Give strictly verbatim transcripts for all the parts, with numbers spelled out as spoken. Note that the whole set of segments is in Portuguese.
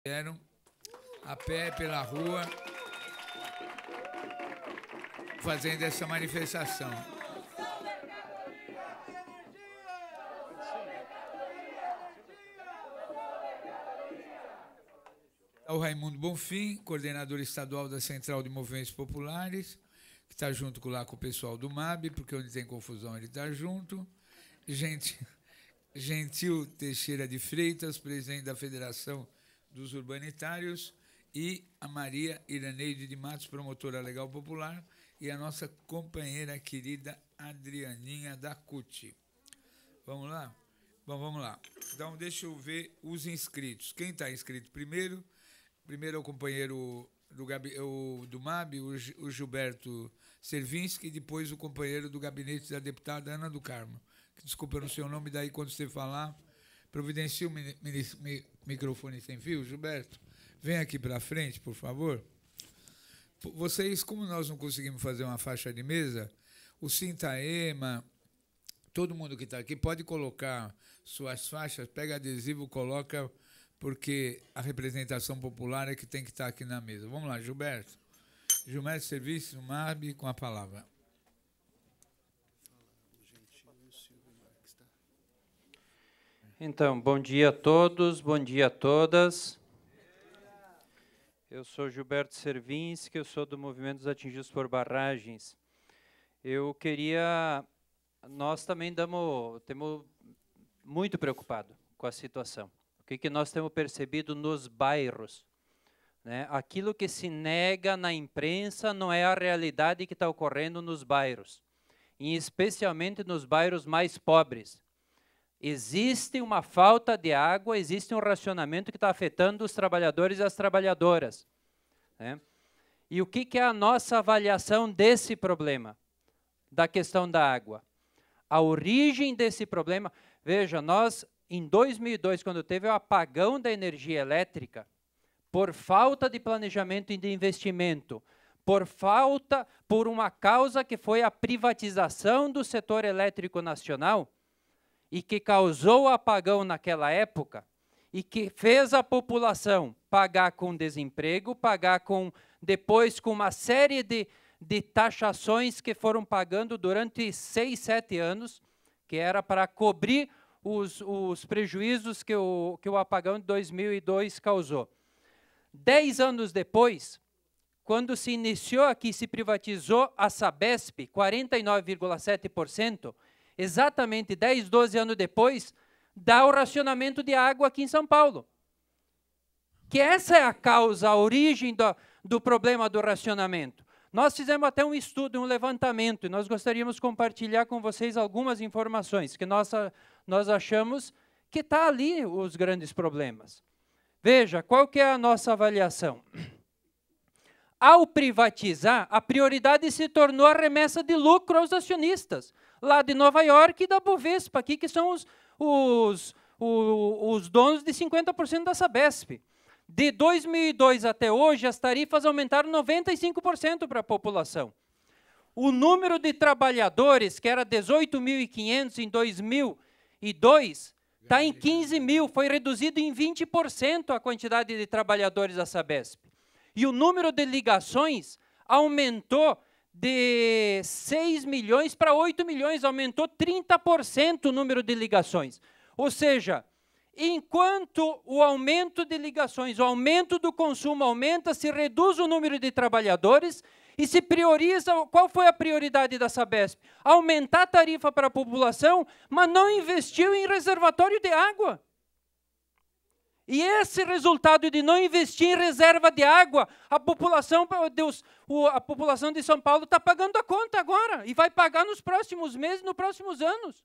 Vieram a pé pela rua fazendo essa manifestação. O Raimundo Bonfim, coordenador estadual da Central de Movimentos Populares, que está junto com, lá com o pessoal do M A B, porque onde tem confusão ele está junto. Gente, Gentil Teixeira de Freitas, presidente da Federação dos Urbanitários, e a Maria Iraneide de Matos, promotora legal popular, e a nossa companheira querida Adrianinha da C U T. Vamos lá? Bom, vamos lá. Então, deixa eu ver os inscritos. Quem está inscrito primeiro? Primeiro é o companheiro do, gabi, o, do M A B, o, o Gilberto Servinski, e depois o companheiro do gabinete da deputada Ana do Carmo. Desculpa, eu não sei o nome, daí quando você falar, providencie o mi, mi, mi, microfone sem fio. Gilberto, vem aqui para frente, por favor. Vocês, como nós não conseguimos fazer uma faixa de mesa, o Sintaema, todo mundo que está aqui pode colocar suas faixas, pega adesivo, coloca, porque a representação popular é que tem que estar aqui na mesa. Vamos lá, Gilberto. Gilberto Serviço, M A B, com a palavra. Então, bom dia a todos, bom dia a todas. Eu sou Gilberto Servinski, eu sou do Movimento dos Atingidos por Barragens. Eu queria... Nós também damos, temos muito preocupado com a situação. O que, que nós temos percebido nos bairros? Né? Aquilo que se nega na imprensa não é a realidade que está ocorrendo nos bairros, e especialmente nos bairros mais pobres. Existe uma falta de água, existe um racionamento que está afetando os trabalhadores e as trabalhadoras. Né? E o que, que é a nossa avaliação desse problema, da questão da água? A origem desse problema, veja, nós, em dois mil e dois, quando teve o apagão da energia elétrica, por falta de planejamento e de investimento, por falta, por uma causa que foi a privatização do setor elétrico nacional, e que causou o apagão naquela época, e que fez a população pagar com desemprego, pagar com, depois com uma série de, de taxações que foram pagando durante seis, sete anos, que era para cobrir os, os prejuízos que o, que o apagão de dois mil e dois causou. Dez anos depois, quando se iniciou aqui, se privatizou a Sabesp, quarenta e nove vírgula sete por cento, exatamente dez, doze anos depois, dá o racionamento de água aqui em São Paulo. Que essa é a causa, a origem do, do problema do racionamento. Nós fizemos até um estudo, um levantamento, e nós gostaríamos de compartilhar com vocês algumas informações, que nós, nós achamos que está ali os grandes problemas. Veja, qual que é a nossa avaliação? Ao privatizar, a prioridade se tornou a remessa de lucro aos acionistas, lá de Nova York e da Bovespa, aqui, que são os, os, os, os donos de cinquenta por cento da Sabesp. De dois mil e dois até hoje, as tarifas aumentaram noventa e cinco por cento para a população. O número de trabalhadores, que era dezoito mil e quinhentos em dois mil e dois, está em quinze mil, foi reduzido em vinte por cento a quantidade de trabalhadores da Sabesp. E o número de ligações aumentou de seis milhões para oito milhões, aumentou trinta por cento o número de ligações. Ou seja, enquanto o aumento de ligações, o aumento do consumo aumenta, se reduz o número de trabalhadores e se prioriza. Qual foi a prioridade da Sabesp? Aumentar a tarifa para a população, mas não investiu em reservatório de água. E esse resultado de não investir em reserva de água, a população, Deus, a população de São Paulo está pagando a conta agora, e vai pagar nos próximos meses, nos próximos anos.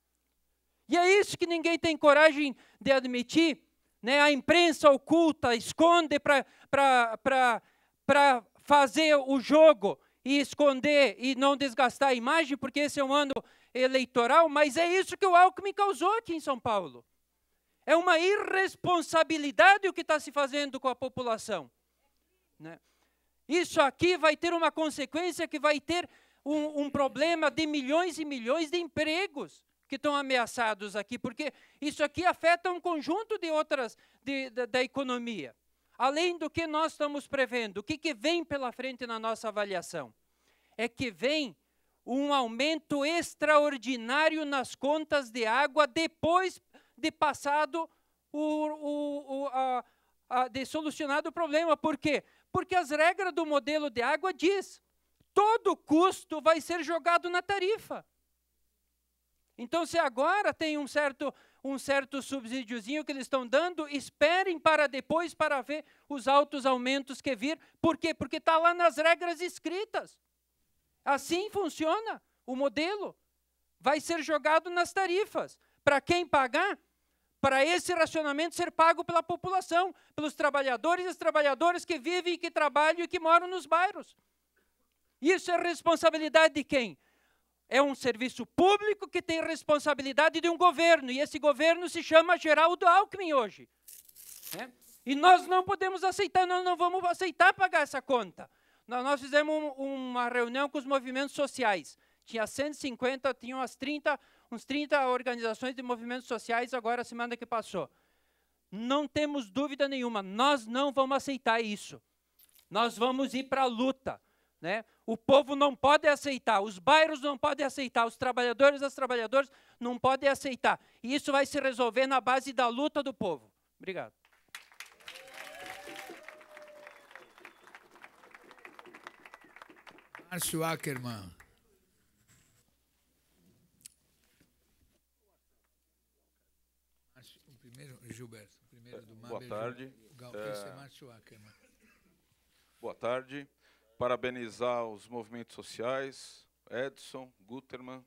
E é isso que ninguém tem coragem de admitir, né? A imprensa oculta, esconde para fazer o jogo e esconder e não desgastar a imagem, porque esse é um ano eleitoral, mas é isso que o Alckmin causou aqui em São Paulo. É uma irresponsabilidade o que está se fazendo com a população. Né? Isso aqui vai ter uma consequência que vai ter um, um problema de milhões e milhões de empregos que estão ameaçados aqui, porque isso aqui afeta um conjunto de outras de, da, da economia. além do que nós estamos prevendo, o que, que vem pela frente na nossa avaliação? É que vem um aumento extraordinário nas contas de água depois de passado o, o, o, a, a, de solucionado o problema. Por quê? Porque as regras do modelo de água diz todo custo vai ser jogado na tarifa. Então, se agora tem um certo, um certo subsídiozinho que eles estão dando, esperem para depois para ver os altos aumentos que vir. Por quê? Porque está lá nas regras escritas. Assim funciona o modelo. Vai ser jogado nas tarifas. Para quem pagar? Para esse racionamento ser pago pela população, pelos trabalhadores e as trabalhadoras que vivem, que trabalham e que moram nos bairros. Isso é responsabilidade de quem? É um serviço público que tem responsabilidade de um governo, e esse governo se chama Geraldo Alckmin hoje. Né? E nós não podemos aceitar, nós não vamos aceitar pagar essa conta. Nós, nós fizemos um, uma reunião com os movimentos sociais. Tinha cento e cinquenta, tinha umas trinta, uns trinta organizações de movimentos sociais, agora a semana que passou. Não temos dúvida nenhuma, nós não vamos aceitar isso. Nós vamos ir para a luta. Né? O povo não pode aceitar, os bairros não podem aceitar, os trabalhadores e as trabalhadoras não podem aceitar. E isso vai se resolver na base da luta do povo. Obrigado. Márcio Ackerman. O primeiro, Gilberto, o primeiro do Mab. Boa tarde. Esse é Márcio Ackerman. Boa tarde. Parabenizar os movimentos sociais, Edson, Guterman,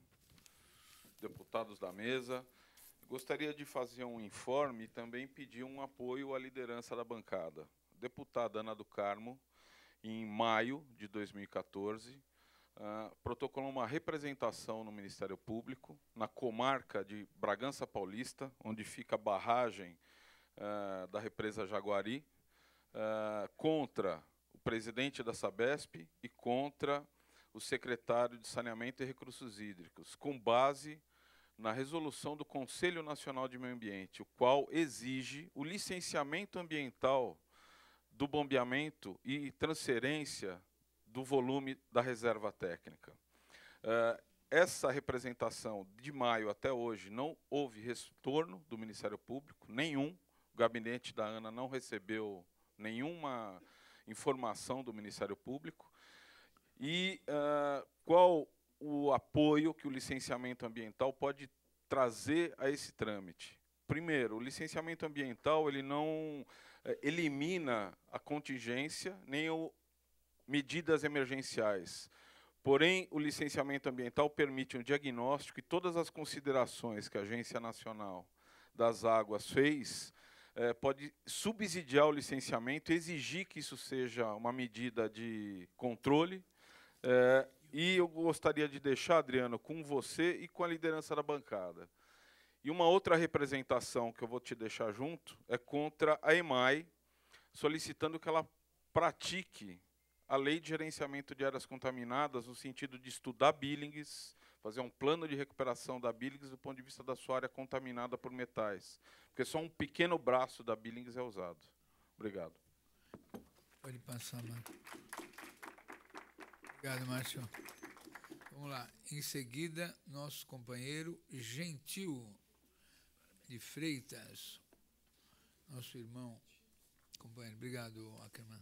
deputados da mesa. Gostaria de fazer um informe e também pedir um apoio à liderança da bancada. Deputada Ana do Carmo, em maio de dois mil e quatorze, uh, protocolou uma representação no Ministério Público, na comarca de Bragança Paulista, onde fica a barragem uh, da represa Jaguari, uh, contra o presidente da Sabesp e contra o secretário de Saneamento e Recursos Hídricos, com base na resolução do Conselho Nacional de Meio Ambiente, o qual exige o licenciamento ambiental do bombeamento e transferência do volume da reserva técnica. Uh, essa representação, de maio até hoje, não houve retorno do Ministério Público, nenhum. O gabinete da Ana não recebeu nenhuma informação do Ministério Público. E uh, qual o apoio que o licenciamento ambiental pode trazer a esse trâmite? Primeiro, o licenciamento ambiental ele não eh, elimina a contingência nem o, medidas emergenciais. Porém, o licenciamento ambiental permite um diagnóstico e todas as considerações que a Agência Nacional das Águas fez eh, pode subsidiar o licenciamento, exigir que isso seja uma medida de controle. Eh, e eu gostaria de deixar, Adriano, com você e com a liderança da bancada. E uma outra representação que eu vou te deixar junto é contra a EMAI, solicitando que ela pratique a lei de gerenciamento de áreas contaminadas no sentido de estudar Billings, fazer um plano de recuperação da Billings do ponto de vista da sua área contaminada por metais. Porque só um pequeno braço da Billings é usado. Obrigado. Pode passar, Márcio. Obrigado, Márcio. Vamos lá. Em seguida, nosso companheiro Gentil de Freitas, nosso irmão, companheiro. Obrigado, Ackerman.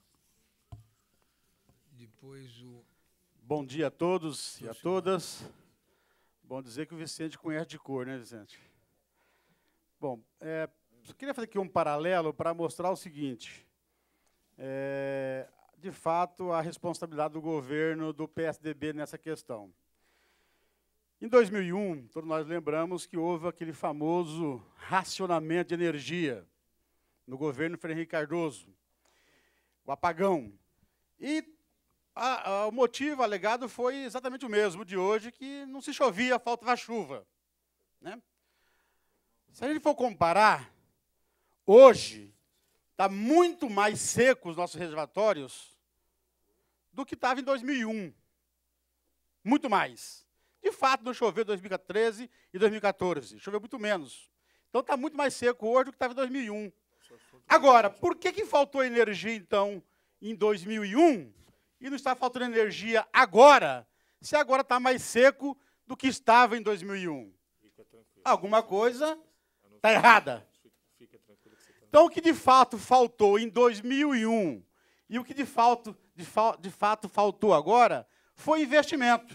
Depois o... Bom dia a todos e a todas. Bom dizer que o Vicente conhece de cor, né, Vicente? Bom, é, eu queria fazer aqui um paralelo para mostrar o seguinte. É, de fato, a responsabilidade do governo do P S D B nessa questão. Em dois mil e um, todos nós lembramos que houve aquele famoso racionamento de energia no governo Fernando Henrique Cardoso, o apagão. E a, a, o motivo alegado foi exatamente o mesmo de hoje, que não se chovia, faltava chuva. Né? Se a gente for comparar, hoje está muito mais seco os nossos reservatórios do que estava em dois mil e um. Muito mais. De fato, não choveu em dois mil e treze e dois mil e quatorze. Choveu muito menos. Então, está muito mais seco hoje do que estava em dois mil e um. Agora, por que, que faltou energia, então, em dois mil e um, e não está faltando energia agora, se agora está mais seco do que estava em dois mil e um? Alguma coisa está errada. Então, o que de fato faltou em dois mil e um e o que de fato, de, fa de fato faltou agora foi investimento.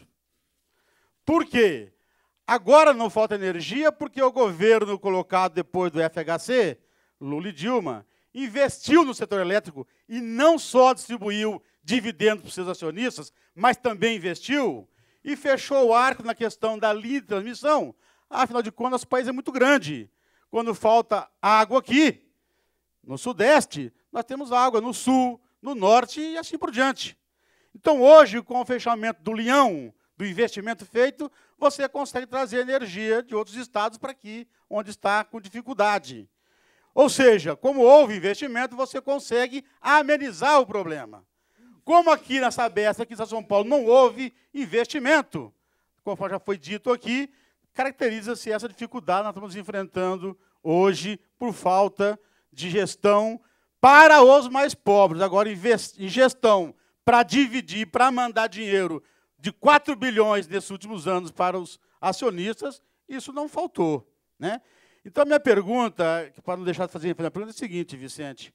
Por quê? Agora não falta energia porque o governo colocado depois do F H C, Lula e Dilma, investiu no setor elétrico e não só distribuiu dividendos para os seus acionistas, mas também investiu e fechou o arco na questão da linha de transmissão. Afinal de contas, o país é muito grande. Quando falta água aqui, no Sudeste, nós temos água no Sul, no Norte e assim por diante. Então, hoje, com o fechamento do Leão, do investimento feito, você consegue trazer energia de outros estados para aqui, onde está com dificuldade. Ou seja, como houve investimento, você consegue amenizar o problema. Como aqui na Sabesp, aqui em São Paulo, não houve investimento, conforme já foi dito aqui, caracteriza-se essa dificuldade que nós estamos enfrentando hoje por falta de gestão para os mais pobres. Agora, em gestão para dividir, para mandar dinheiro de quatro bilhões nesses últimos anos para os acionistas, isso não faltou, né? Então, a minha pergunta, para não deixar de fazer a pergunta, é a seguinte, Vicente.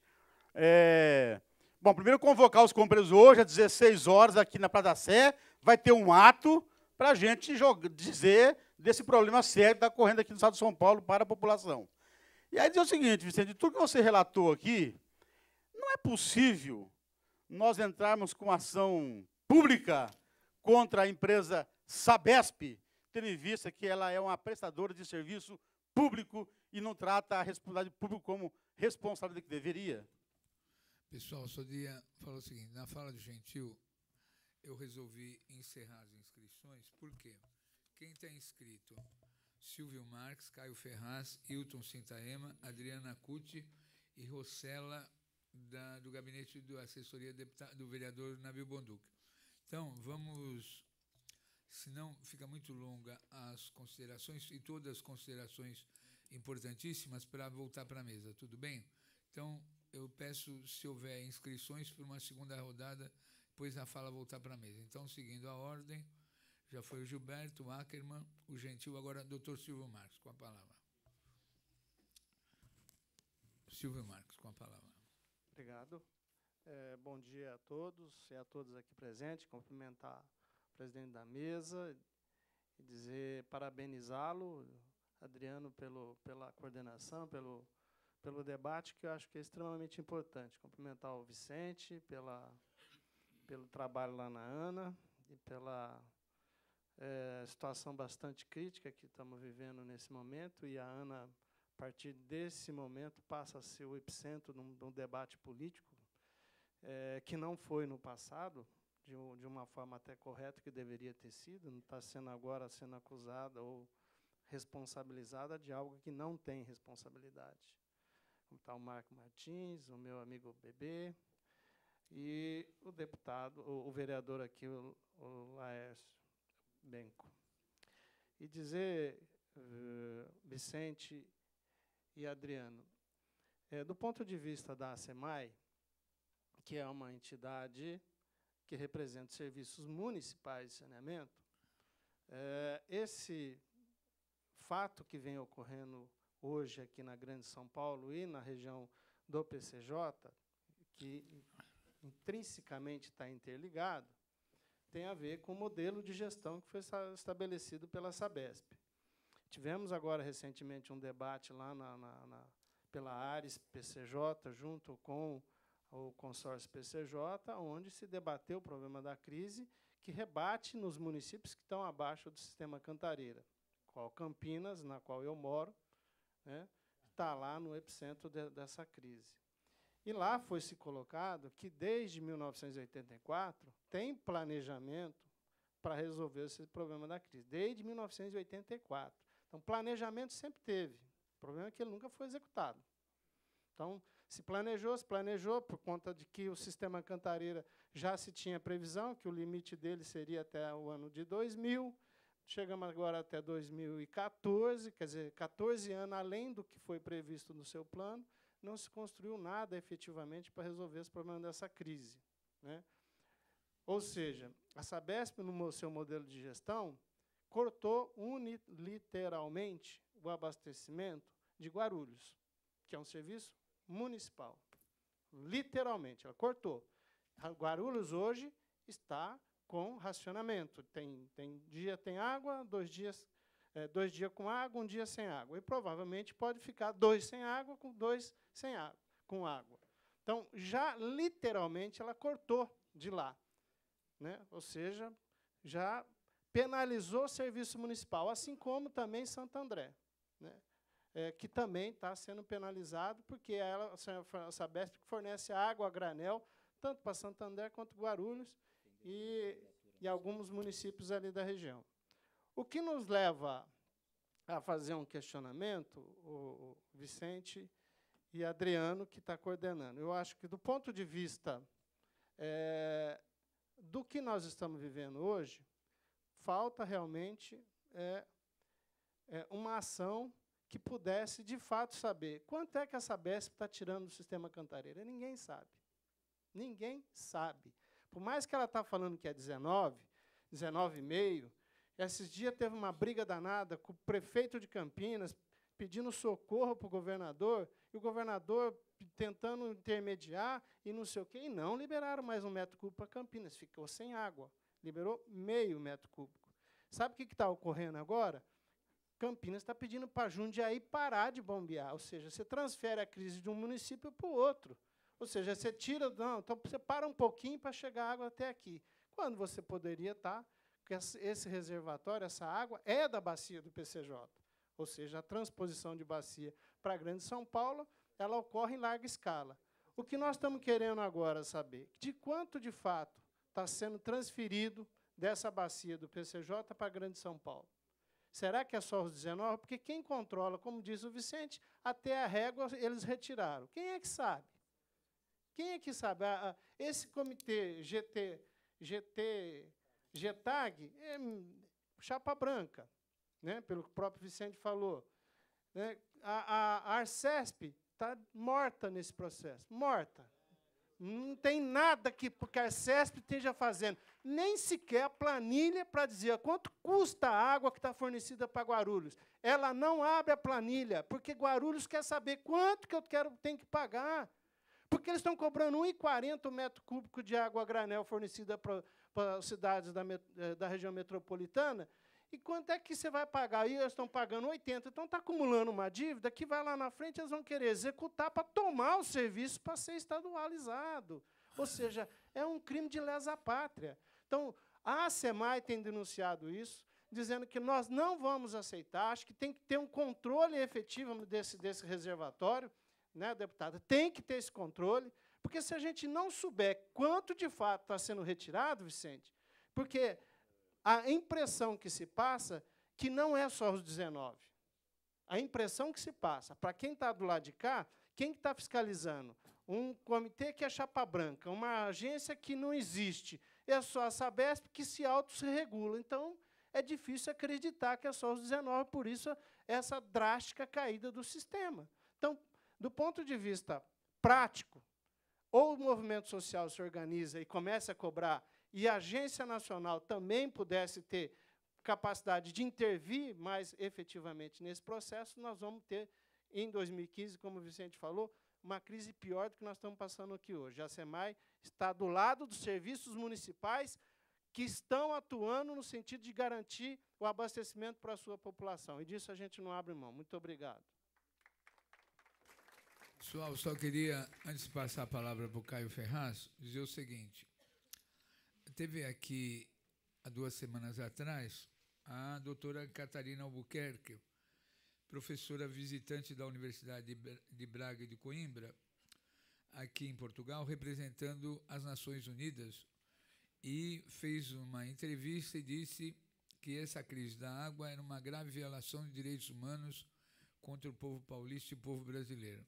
É, bom, primeiro, convocar os companheiros hoje, às dezesseis horas, aqui na Praça da Sé, vai ter um ato para a gente jogar, dizer desse problema sério que está correndo aqui no estado de São Paulo para a população. E aí dizer o seguinte, Vicente, de tudo que você relatou aqui, não é possível nós entrarmos com ação pública contra a empresa Sabesp, tendo em vista que ela é uma prestadora de serviço público e não trata a responsabilidade pública como responsabilidade que deveria? Pessoal, só dia falou o seguinte, na fala do Gentil, eu resolvi encerrar as inscrições, por quê? Quem está inscrito? Silvio Marques, Caio Ferraz, Hilton Sintaema, Adriana Cuti e Rossella, da, do gabinete da assessoria deputado, do vereador Nabil Bonduque. Então, vamos, senão fica muito longa as considerações, e todas as considerações importantíssimas para voltar para a mesa, tudo bem? Então, eu peço, se houver inscrições, para uma segunda rodada, depois a fala voltar para a mesa. Então, seguindo a ordem, já foi o Gilberto, o Ackerman, o Gentil, agora o doutor Silvio Marques, com a palavra. Silvio Marques, com a palavra. Obrigado. É, bom dia a todos e a todas aqui presentes. Cumprimentar o presidente da mesa e dizer, parabenizá-lo, Adriano, pelo, pela coordenação, pelo, pelo debate, que eu acho que é extremamente importante. Cumprimentar o Vicente pela, pelo trabalho lá na ANA e pela é, situação bastante crítica que estamos vivendo nesse momento, e a ANA, a partir desse momento, passa a ser o epicentro de um, de um debate político, é, que não foi no passado, de, um, de uma forma até correta, que deveria ter sido, não está sendo agora sendo acusada ou responsabilizada de algo que não tem responsabilidade. Como está o Marco Martins, o meu amigo Bebê, e o deputado, o, o vereador aqui, o, o Laércio Benco. E dizer, uh, Vicente e Adriano, é, do ponto de vista da ASEMAI, que é uma entidade que representa serviços municipais de saneamento, é, esse fato que vem ocorrendo hoje aqui na Grande São Paulo e na região do P C J, que intrinsecamente está interligado, tem a ver com o modelo de gestão que foi estabelecido pela Sabesp. Tivemos agora, recentemente, um debate lá na, na, na, pela Ares P C J, junto com o consórcio P C J, onde se debateu o problema da crise, que rebate nos municípios que estão abaixo do sistema Cantareira, qual Campinas, na qual eu moro, né, está lá no epicentro de, dessa crise. E lá foi-se colocado que, desde mil novecentos e oitenta e quatro, tem planejamento para resolver esse problema da crise, desde mil novecentos e oitenta e quatro. Então, planejamento sempre teve. O problema é que ele nunca foi executado. Então, se planejou, se planejou, por conta de que o sistema Cantareira já se tinha previsão, que o limite dele seria até o ano de dois mil, chegamos agora até dois mil e quatorze, quer dizer, quatorze anos além do que foi previsto no seu plano, não se construiu nada efetivamente para resolver esse problema dessa crise, né? Ou seja, a Sabesp, no seu modelo de gestão, cortou unilateralmente o abastecimento de Guarulhos, que é um serviço municipal. Literalmente, ela cortou. Guarulhos hoje está com racionamento. Tem, tem dia tem água, dois dias, é, dois dias com água, um dia sem água. E provavelmente pode ficar dois sem água, com dois sem água, com água. Então, já literalmente ela cortou de lá, né? Ou seja, já penalizou o serviço municipal, assim como também Santo André, né? É, que também está sendo penalizado, porque ela, a Sabesp fornece água a granel, tanto para Santo André quanto Guarulhos e, e alguns municípios ali da região. O que nos leva a fazer um questionamento, o, o Vicente e Adriano, que está coordenando. Eu acho que, do ponto de vista é, do que nós estamos vivendo hoje, falta realmente é, é, uma ação que pudesse, de fato, saber quanto é que a Sabesp está tirando do sistema Cantareira. Ninguém sabe. Ninguém sabe. Por mais que ela está falando que é dezenove, dezenove vírgula cinco, esses dias teve uma briga danada com o prefeito de Campinas, pedindo socorro para o governador, e o governador tentando intermediar, e não sei o quê, e não liberaram mais um metro cúbico para Campinas, ficou sem água. Liberou meio metro cúbico. Sabe o que está ocorrendo agora? Campinas está pedindo para Jundiaí parar de bombear, ou seja, você transfere a crise de um município para o outro. Ou seja, você tira, não, então você para um pouquinho para chegar água até aqui. Quando você poderia estar, porque esse reservatório, essa água, é da bacia do P C J. Ou seja, a transposição de bacia para a Grande São Paulo, ela ocorre em larga escala. O que nós estamos querendo agora saber, de quanto, de fato, está sendo transferido dessa bacia do P C J para a Grande São Paulo. Será que é só os dezenove? Porque quem controla, como disse o Vicente, até a régua eles retiraram. Quem é que sabe? Quem é que sabe? Esse comitê G T, G T, G T A G é chapa branca, né? Pelo que o próprio Vicente falou. Né? A, a, a Arcesp está morta nesse processo, morta. Não tem nada que a Arcesp esteja fazendo, nem sequer a planilha para dizer quanto custa a água que está fornecida para Guarulhos. Ela não abre a planilha, porque Guarulhos quer saber quanto que eu quero, tenho que pagar. Porque eles estão cobrando um real e quarenta centavos o metro cúbico de água a granel fornecida para, para as cidades da, da região metropolitana. E quanto é que você vai pagar? Aí eles estão pagando oitenta. Então, está acumulando uma dívida que vai lá na frente, eles vão querer executar para tomar o serviço para ser estadualizado. Ou seja, é um crime de lesa pátria. Então, a SEMAI tem denunciado isso, dizendo que nós não vamos aceitar, acho que tem que ter um controle efetivo desse, desse reservatório, né, deputada? Tem que ter esse controle, porque se a gente não souber quanto de fato está sendo retirado, Vicente, porque a impressão que se passa que não é só os dezenove. A impressão que se passa, para quem está do lado de cá, quem está fiscalizando? Um comitê que é chapa branca, uma agência que não existe, é só a Sabesp que se auto-regula. Então, é difícil acreditar que é só os dezenove, por isso essa drástica caída do sistema. Então, do ponto de vista prático, ou o movimento social se organiza e começa a cobrar, e a Agência Nacional também pudesse ter capacidade de intervir mais efetivamente nesse processo, nós vamos ter, em dois mil e quinze, como o Vicente falou, uma crise pior do que nós estamos passando aqui hoje. A SEMAI está do lado dos serviços municipais que estão atuando no sentido de garantir o abastecimento para a sua população. E disso a gente não abre mão. Muito obrigado. Pessoal, só queria, antes de passar a palavra para o Caio Ferraz, dizer o seguinte. Teve aqui, há duas semanas atrás, a doutora Catarina Albuquerque, professora visitante da Universidade de Braga e de Coimbra, aqui em Portugal, representando as Nações Unidas, e fez uma entrevista e disse que essa crise da água era uma grave violação de direitos humanos contra o povo paulista e o povo brasileiro.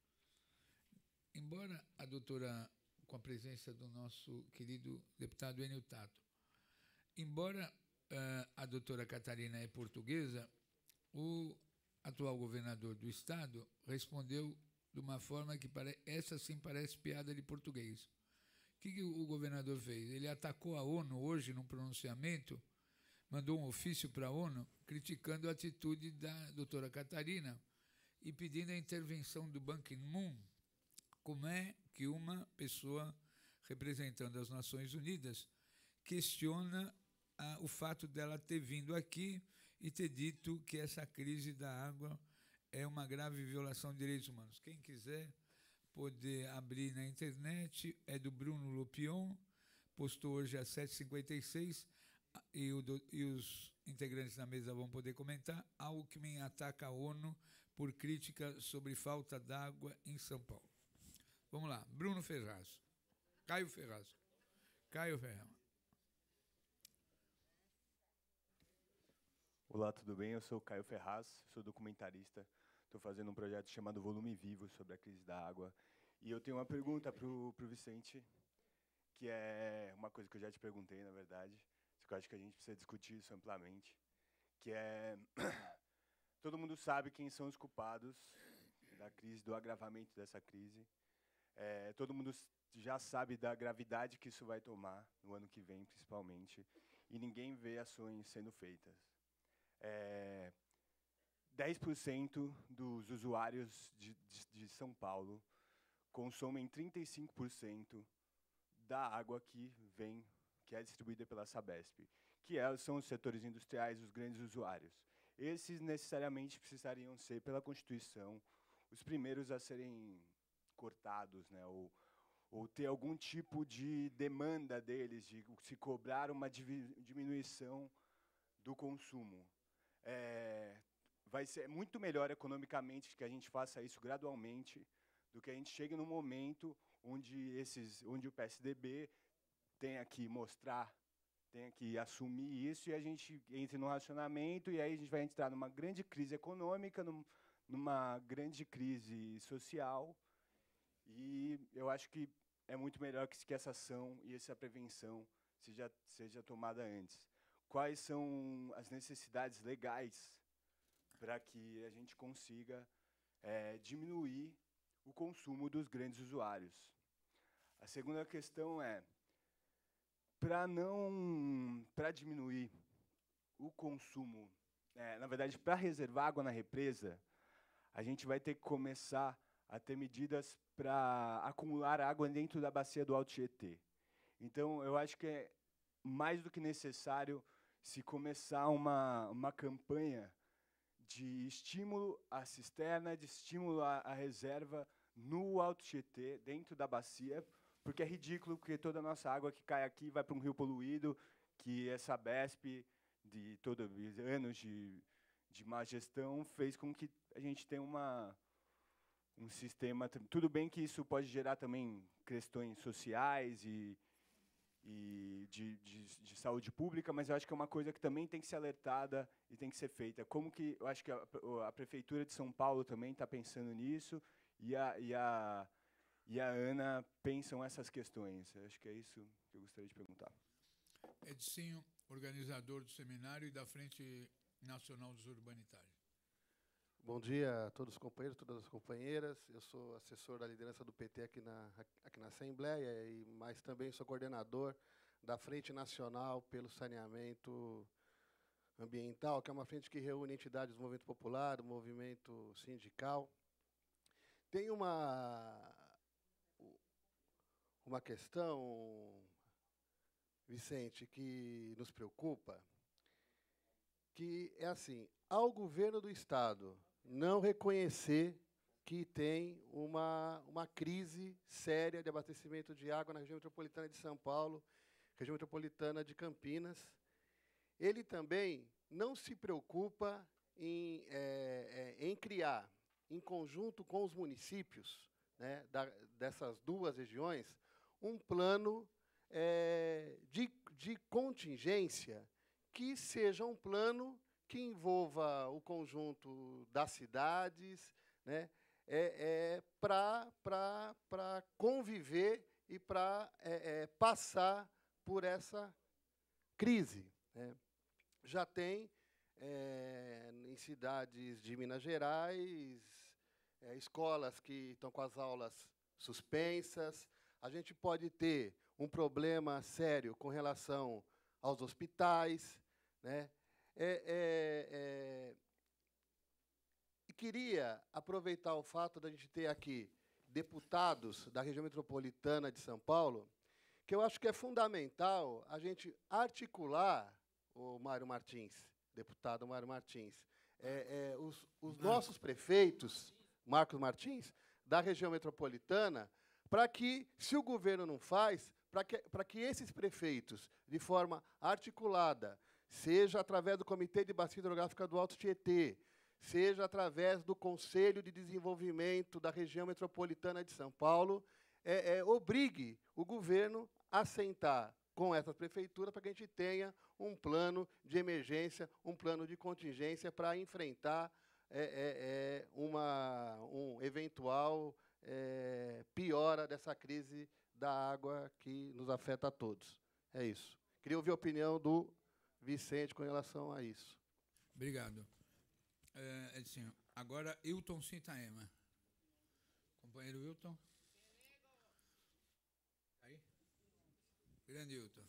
Embora a doutora, com a presença do nosso querido deputado Enio Tato, embora uh, a doutora Catarina é portuguesa, o atual governador do Estado respondeu de uma forma que pare... essa sim parece piada de português. O que, que o governador fez? Ele atacou a ONU hoje num pronunciamento, mandou um ofício para a ONU criticando a atitude da doutora Catarina e pedindo a intervenção do Ban Ki-moon. Como é que uma pessoa representando as Nações Unidas questiona a, o fato dela ter vindo aqui e ter dito que essa crise da água é uma grave violação de direitos humanos. Quem quiser poder abrir na internet, é do Bruno Lopion, postou hoje às sete e cinquenta e seis, e, o, e os integrantes da mesa vão poder comentar. Alckmin ataca a ONU por crítica sobre falta d'água em São Paulo. Vamos lá, Bruno Ferraz. Caio Ferraz. Caio Ferraz. Olá, tudo bem? Eu sou o Caio Ferraz, sou documentarista. Estou fazendo um projeto chamado Volume Vivo sobre a crise da água. E eu tenho uma pergunta para o Vicente, que é uma coisa que eu já te perguntei, na verdade, que eu acho que a gente precisa discutir isso amplamente, que é... todo mundo sabe quem são os culpados da crise, do agravamento dessa crise. É, todo mundo já sabe da gravidade que isso vai tomar, no ano que vem, principalmente, e ninguém vê ações sendo feitas. É, dez por cento dos usuários de, de, de São Paulo consomem trinta e cinco por cento da água que vem, que é distribuída pela Sabesp, que é, são os setores industriais, os grandes usuários. Esses necessariamente precisariam ser, pela Constituição, os primeiros a serem cortados, né, ou, ou ter algum tipo de demanda deles, de se cobrar uma diminuição do consumo. É, vai ser muito melhor economicamente que a gente faça isso gradualmente do que a gente chegue num momento onde, esses, onde o P S D B tenha que mostrar, tenha que assumir isso e a gente entre no racionamento e aí a gente vai entrar numa grande crise econômica, num, numa grande crise social e eu acho que é muito melhor que, que essa ação e essa prevenção seja, seja tomada antes. Quais são as necessidades legais para que a gente consiga é, diminuir o consumo dos grandes usuários? A segunda questão é, para não, para diminuir o consumo, é, na verdade, para reservar água na represa, a gente vai ter que começar a ter medidas para acumular água dentro da bacia do Alto Tietê. Então, eu acho que é mais do que necessário se começar uma, uma campanha de estímulo à cisterna, de estímulo à, à reserva no Alto Tietê, dentro da bacia, porque é ridículo que toda a nossa água que cai aqui vai para um rio poluído, que essa Sabesp, de todos os anos de, de má gestão, fez com que a gente tenha uma, um sistema... Tudo bem que isso pode gerar também questões sociais e, e de, de, de saúde pública, mas eu acho que é uma coisa que também tem que ser alertada e tem que ser feita. Como que eu acho que a, a Prefeitura de São Paulo também está pensando nisso e a, e, a, e a Ana pensam essas questões. Eu acho que é isso que eu gostaria de perguntar. Edicinho, organizador do seminário e da Frente Nacional dos Urbanitários. Bom dia a todos os companheiros, todas as companheiras. Eu sou assessor da liderança do P T aqui na, aqui na Assembleia, e, mas também sou coordenador da Frente Nacional pelo Saneamento Ambiental, que é uma frente que reúne entidades do movimento popular, do movimento sindical. Tem uma, uma questão, Vicente, que nos preocupa, que é assim, ao governo do Estado não reconhecer que tem uma, uma crise séria de abastecimento de água na região metropolitana de São Paulo, região metropolitana de Campinas. Ele também não se preocupa em, é, é, em criar, em conjunto com os municípios, né, da, dessas duas regiões, um plano é, de, de contingência que seja um plano que envolva o conjunto das cidades, né, é, é, para conviver e para é, é, passar por essa crise. Né. Já tem, é, em cidades de Minas Gerais, é, escolas que estão com as aulas suspensas. A gente pode ter um problema sério com relação aos hospitais, né? É, é, é, e queria aproveitar o fato de a gente ter aqui deputados da região metropolitana de São Paulo, que eu acho que é fundamental a gente articular, o Mário Martins, deputado Mário Martins, é, é, os, os nossos prefeitos, Marcos Martins, da região metropolitana, para que, se o governo não faz, para que, para que esses prefeitos, de forma articulada, seja através do Comitê de Bacia Hidrográfica do Alto Tietê, seja através do Conselho de Desenvolvimento da região metropolitana de São Paulo, é, é, obrigue o governo a sentar com essa prefeitura para que a gente tenha um plano de emergência, um plano de contingência para enfrentar é, é, é, uma, um eventual é, piora dessa crise da água que nos afeta a todos. É isso. Queria ouvir a opinião do Vicente com relação a isso. Obrigado. É, assim, agora, Hilton Sintaema. Companheiro Hilton. Aí? Grande Hilton.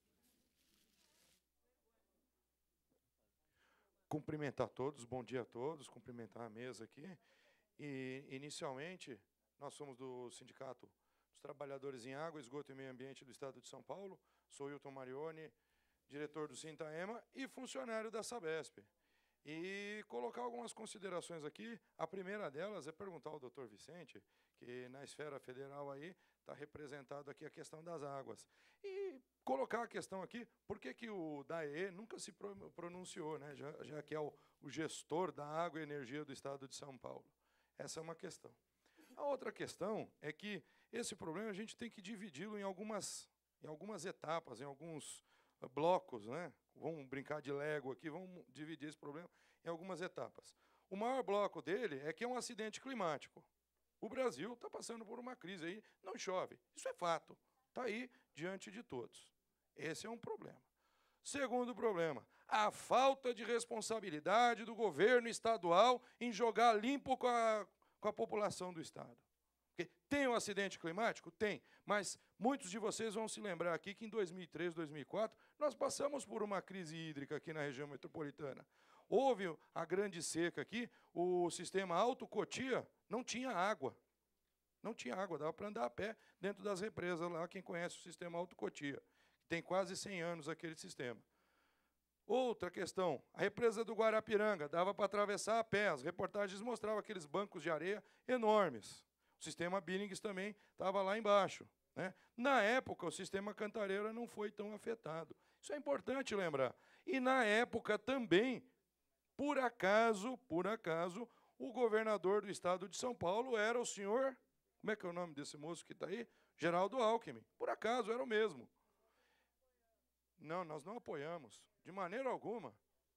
Cumprimentar todos, bom dia a todos, cumprimentar a mesa aqui. E, inicialmente, nós somos do Sindicato dos Trabalhadores em Água, Esgoto e Meio Ambiente do Estado de São Paulo. Sou Hilton Marioni, diretor do Sintaema e funcionário da Sabesp. E colocar algumas considerações aqui. A primeira delas é perguntar ao doutor Vicente, que na esfera federal aí está representado aqui a questão das águas. E colocar a questão aqui, por que que o D A E nunca se pronunciou, né, já, já que é o, o gestor da água e energia do Estado de São Paulo? Essa é uma questão. A outra questão é que esse problema a gente tem que dividi-lo em algumas, em algumas etapas, em alguns blocos, né? Vamos brincar de Lego aqui, vamos dividir esse problema em algumas etapas. O maior bloco dele é que é um acidente climático. O Brasil está passando por uma crise aí, não chove. Isso é fato, está aí diante de todos. Esse é um problema. Segundo problema, a falta de responsabilidade do governo estadual em jogar limpo com a, com a população do Estado. Porque tem um acidente climático? Tem. Mas muitos de vocês vão se lembrar aqui que em dois mil e três, dois mil e quatro, nós passamos por uma crise hídrica aqui na região metropolitana. Houve a grande seca aqui, o sistema Alto Cotia não tinha água. Não tinha água, dava para andar a pé dentro das represas lá, quem conhece o sistema Alto Cotia. Tem quase cem anos aquele sistema. Outra questão, a represa do Guarapiranga, dava para atravessar a pé. As reportagens mostravam aqueles bancos de areia enormes. O sistema Billings também estava lá embaixo, né? Na época, o sistema Cantareira não foi tão afetado. Isso é importante lembrar. E, na época, também, por acaso, por acaso, o governador do Estado de São Paulo era o senhor, como é que é o nome desse moço que está aí? Geraldo Alckmin. Por acaso, era o mesmo. Não, nós não apoiamos, de maneira alguma.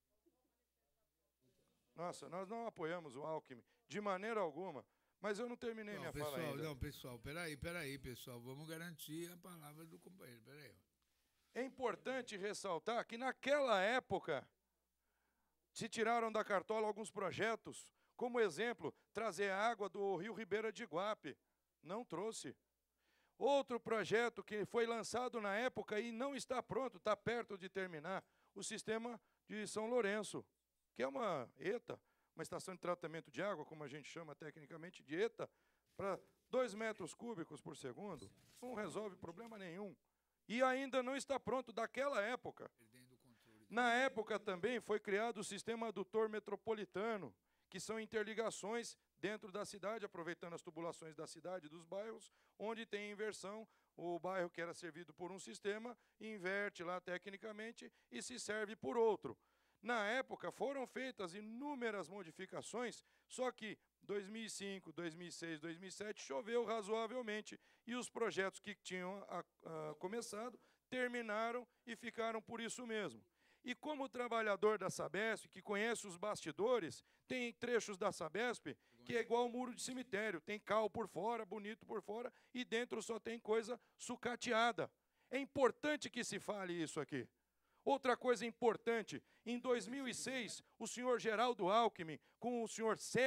Nossa, nós não apoiamos o Alckmin, de maneira alguma. Mas eu não terminei não, minha pessoal, fala ainda. Não, pessoal, peraí, peraí, pessoal. Vamos garantir a palavra do companheiro, peraí. É importante ressaltar que, naquela época, se tiraram da cartola alguns projetos, como exemplo, trazer água do Rio Ribeira de Iguape. Não trouxe. Outro projeto que foi lançado na época e não está pronto, está perto de terminar, o sistema de São Lourenço, que é uma ETA, uma estação de tratamento de água, como a gente chama tecnicamente de ETA, para dois metros cúbicos por segundo, não resolve problema nenhum. E ainda não está pronto daquela época. Na época também foi criado o sistema adutor metropolitano, que são interligações dentro da cidade, aproveitando as tubulações da cidade e dos bairros, onde tem inversão, o bairro que era servido por um sistema, inverte lá tecnicamente e se serve por outro. Na época, foram feitas inúmeras modificações, só que dois mil e cinco, dois mil e seis, dois mil e sete choveu razoavelmente e os projetos que tinham a, a, começado terminaram e ficaram por isso mesmo. E como trabalhador da Sabesp, que conhece os bastidores, tem trechos da Sabesp que é igual ao muro de cemitério, tem cal por fora, bonito por fora, e dentro só tem coisa sucateada. É importante que se fale isso aqui. Outra coisa importante, em dois mil e seis, o senhor Geraldo Alckmin, com o senhor Serra,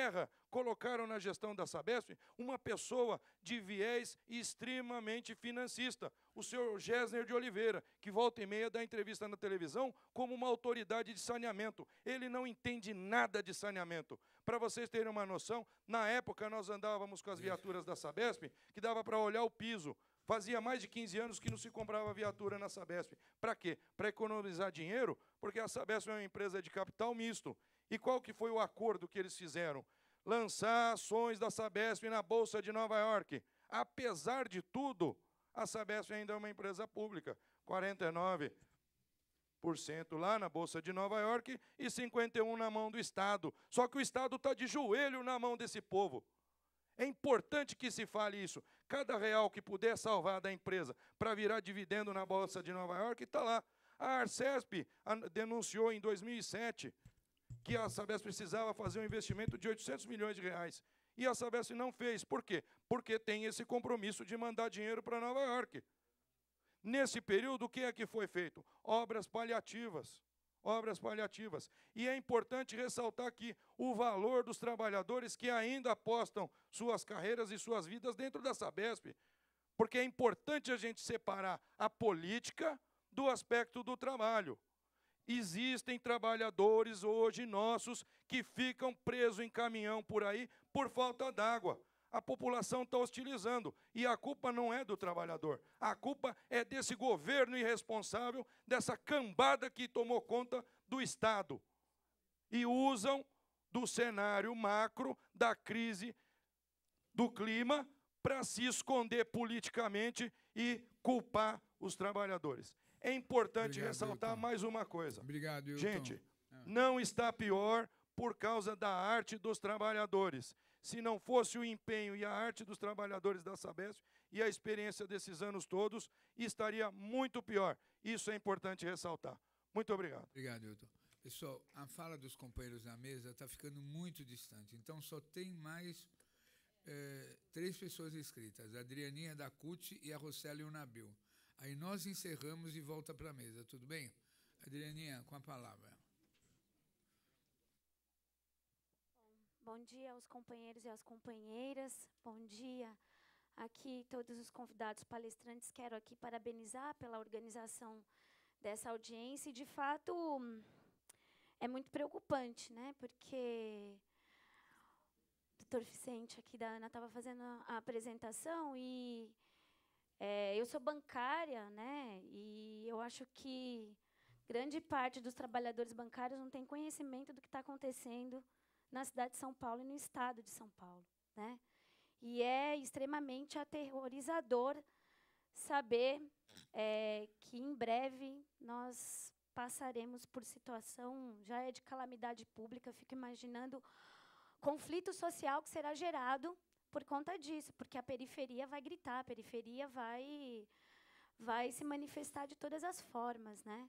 colocaram na gestão da Sabesp uma pessoa de viés extremamente financista, o senhor Gessner de Oliveira, que volta e meia dá entrevista na televisão como uma autoridade de saneamento. Ele não entende nada de saneamento. Para vocês terem uma noção, na época nós andávamos com as viaturas da Sabesp, que dava para olhar o piso. Fazia mais de quinze anos que não se comprava viatura na Sabesp. Para quê? Para economizar dinheiro, porque a Sabesp é uma empresa de capital misto. E qual que foi o acordo que eles fizeram? Lançar ações da Sabesp na Bolsa de Nova York. Apesar de tudo, a Sabesp ainda é uma empresa pública. quarenta e nove por cento lá na Bolsa de Nova York e cinquenta e um por cento na mão do Estado. Só que o Estado está de joelho na mão desse povo. É importante que se fale isso. Cada real que puder salvar da empresa para virar dividendo na Bolsa de Nova York, está lá. A Arcesp denunciou em dois mil e sete que a Sabesp precisava fazer um investimento de oitocentos milhões de reais. E a Sabesp não fez. Por quê? Porque tem esse compromisso de mandar dinheiro para Nova York. Nesse período, o que é que foi feito? Obras paliativas. Obras paliativas. E é importante ressaltar aqui o valor dos trabalhadores que ainda apostam suas carreiras e suas vidas dentro da Sabesp. Porque é importante a gente separar a política do aspecto do trabalho. Existem trabalhadores hoje nossos que ficam presos em caminhão por aí por falta d'água. A população está hostilizando. E a culpa não é do trabalhador. A culpa é desse governo irresponsável, dessa cambada que tomou conta do Estado. E usam do cenário macro da crise do clima para se esconder politicamente e culpar os trabalhadores. É importante Obrigado, ressaltar Hilton. mais uma coisa. Obrigado, Hilton. Gente, ah. não está pior por causa da arte dos trabalhadores. Se não fosse o empenho e a arte dos trabalhadores da Sabesp e a experiência desses anos todos, estaria muito pior. Isso é importante ressaltar. Muito obrigado. Obrigado, Hilton. Pessoal, a fala dos companheiros na mesa está ficando muito distante. Então, só tem mais é, três pessoas inscritas. A Adrianinha da C U T e a Roseli e o Nabil. Aí nós encerramos e volta para a mesa. Tudo bem? Adrianinha, com a palavra. Bom dia aos companheiros e às companheiras. Bom dia aqui todos os convidados palestrantes. Quero aqui parabenizar pela organização dessa audiência. E, de fato, é muito preocupante, né? Porque o doutor Vicente aqui da Ana estava fazendo a apresentação e é, eu sou bancária, né? E eu acho que grande parte dos trabalhadores bancários não tem conhecimento do que está acontecendo na cidade de São Paulo e no estado de São Paulo, né? E é extremamente aterrorizador saber é, que, em breve, nós passaremos por situação, já é de calamidade pública, fico imaginando conflito social que será gerado por conta disso, porque a periferia vai gritar, a periferia vai, vai se manifestar de todas as formas, né?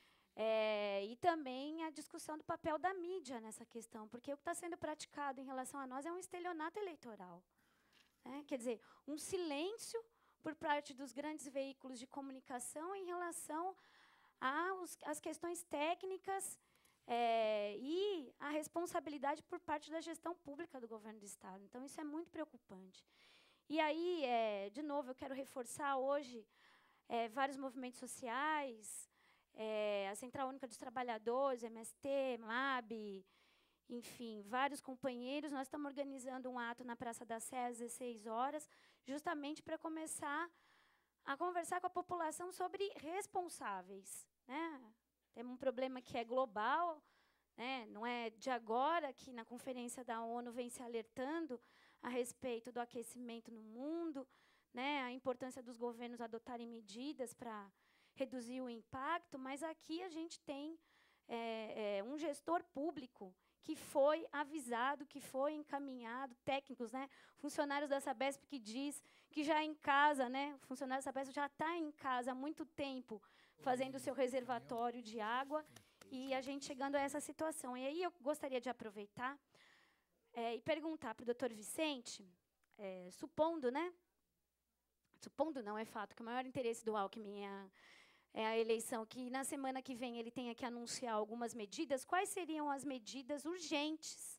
É, e também a discussão do papel da mídia nessa questão, porque o que está sendo praticado em relação a nós é um estelionato eleitoral. Né? Quer dizer, um silêncio por parte dos grandes veículos de comunicação em relação às questões técnicas é, e a responsabilidade por parte da gestão pública do governo do Estado. Então, isso é muito preocupante. E aí, é, de novo, eu quero reforçar hoje é, vários movimentos sociais, É, a Central Única dos Trabalhadores, M S T, M A B, enfim, vários companheiros. Nós estamos organizando um ato na Praça da Sé às dezesseis horas, justamente para começar a conversar com a população sobre responsáveis. Né? Temos um problema que é global, né? Não é de agora que, na conferência da ONU, vem se alertando a respeito do aquecimento no mundo, né? A importância dos governos adotarem medidas para reduzir o impacto, mas aqui a gente tem é, é, um gestor público que foi avisado, que foi encaminhado, técnicos, né, funcionários da Sabesp que diz que já em casa, né, o funcionário da Sabesp já está em casa há muito tempo fazendo o seu reservatório de água e a gente chegando a essa situação. E aí eu gostaria de aproveitar é, e perguntar para o doutor Vicente, é, supondo, né, supondo não, é fato, que o maior interesse do Alckmin é a, é a eleição, que na semana que vem ele tenha que anunciar algumas medidas, quais seriam as medidas urgentes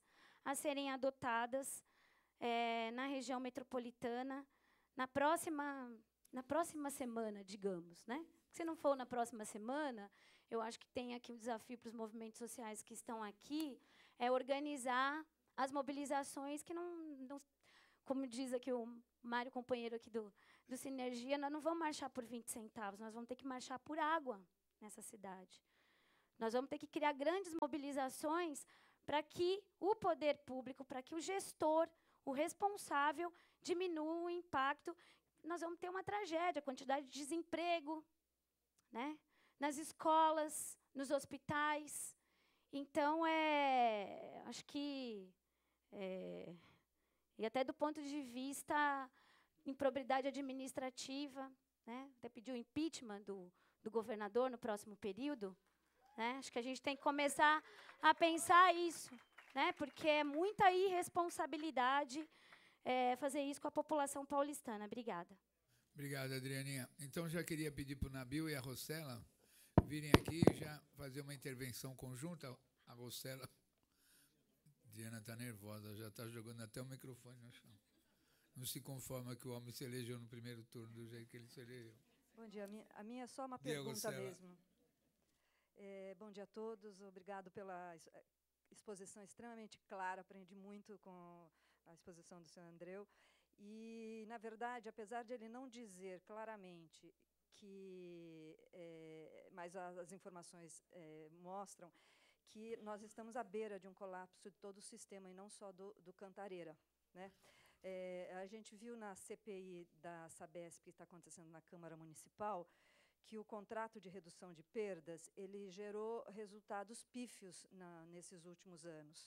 a serem adotadas é, na região metropolitana na próxima, na próxima semana, digamos, né? Se não for na próxima semana, eu acho que tem aqui um desafio para os movimentos sociais que estão aqui, é organizar as mobilizações que não, não como diz aqui o Mário, companheiro aqui do, do Sinergia, nós não vamos marchar por vinte centavos, nós vamos ter que marchar por água nessa cidade. Nós vamos ter que criar grandes mobilizações para que o poder público, para que o gestor, o responsável, diminua o impacto. Nós vamos ter uma tragédia, a quantidade de desemprego, né, nas escolas, nos hospitais. Então, é, acho que, é, e até do ponto de vista improbidade administrativa, né, até pediu o impeachment do, do governador no próximo período, né, acho que a gente tem que começar a pensar isso, né, porque é muita irresponsabilidade é, fazer isso com a população paulistana. Obrigada. Obrigado, Adrianinha. Então, já queria pedir para o Nabil e a Rossella virem aqui e já fazer uma intervenção conjunta. A Rossella, Diana está nervosa, já está jogando até o microfone no chão. Não se conforma que o homem se elegeu no primeiro turno do jeito que ele se elegeu. Bom dia. A minha, a minha é só uma Diego pergunta Rossella. mesmo. É, bom dia a todos. Obrigado pela exposição extremamente clara. Aprendi muito com a exposição do senhor Andreu. E, na verdade, apesar de ele não dizer claramente que, é, mas as, as informações é, mostram que nós estamos à beira de um colapso de todo o sistema e não só do, do Cantareira, né? É, a gente viu na C P I da Sabesp, que está acontecendo na Câmara Municipal, que o contrato de redução de perdas ele gerou resultados pífios na, nesses últimos anos.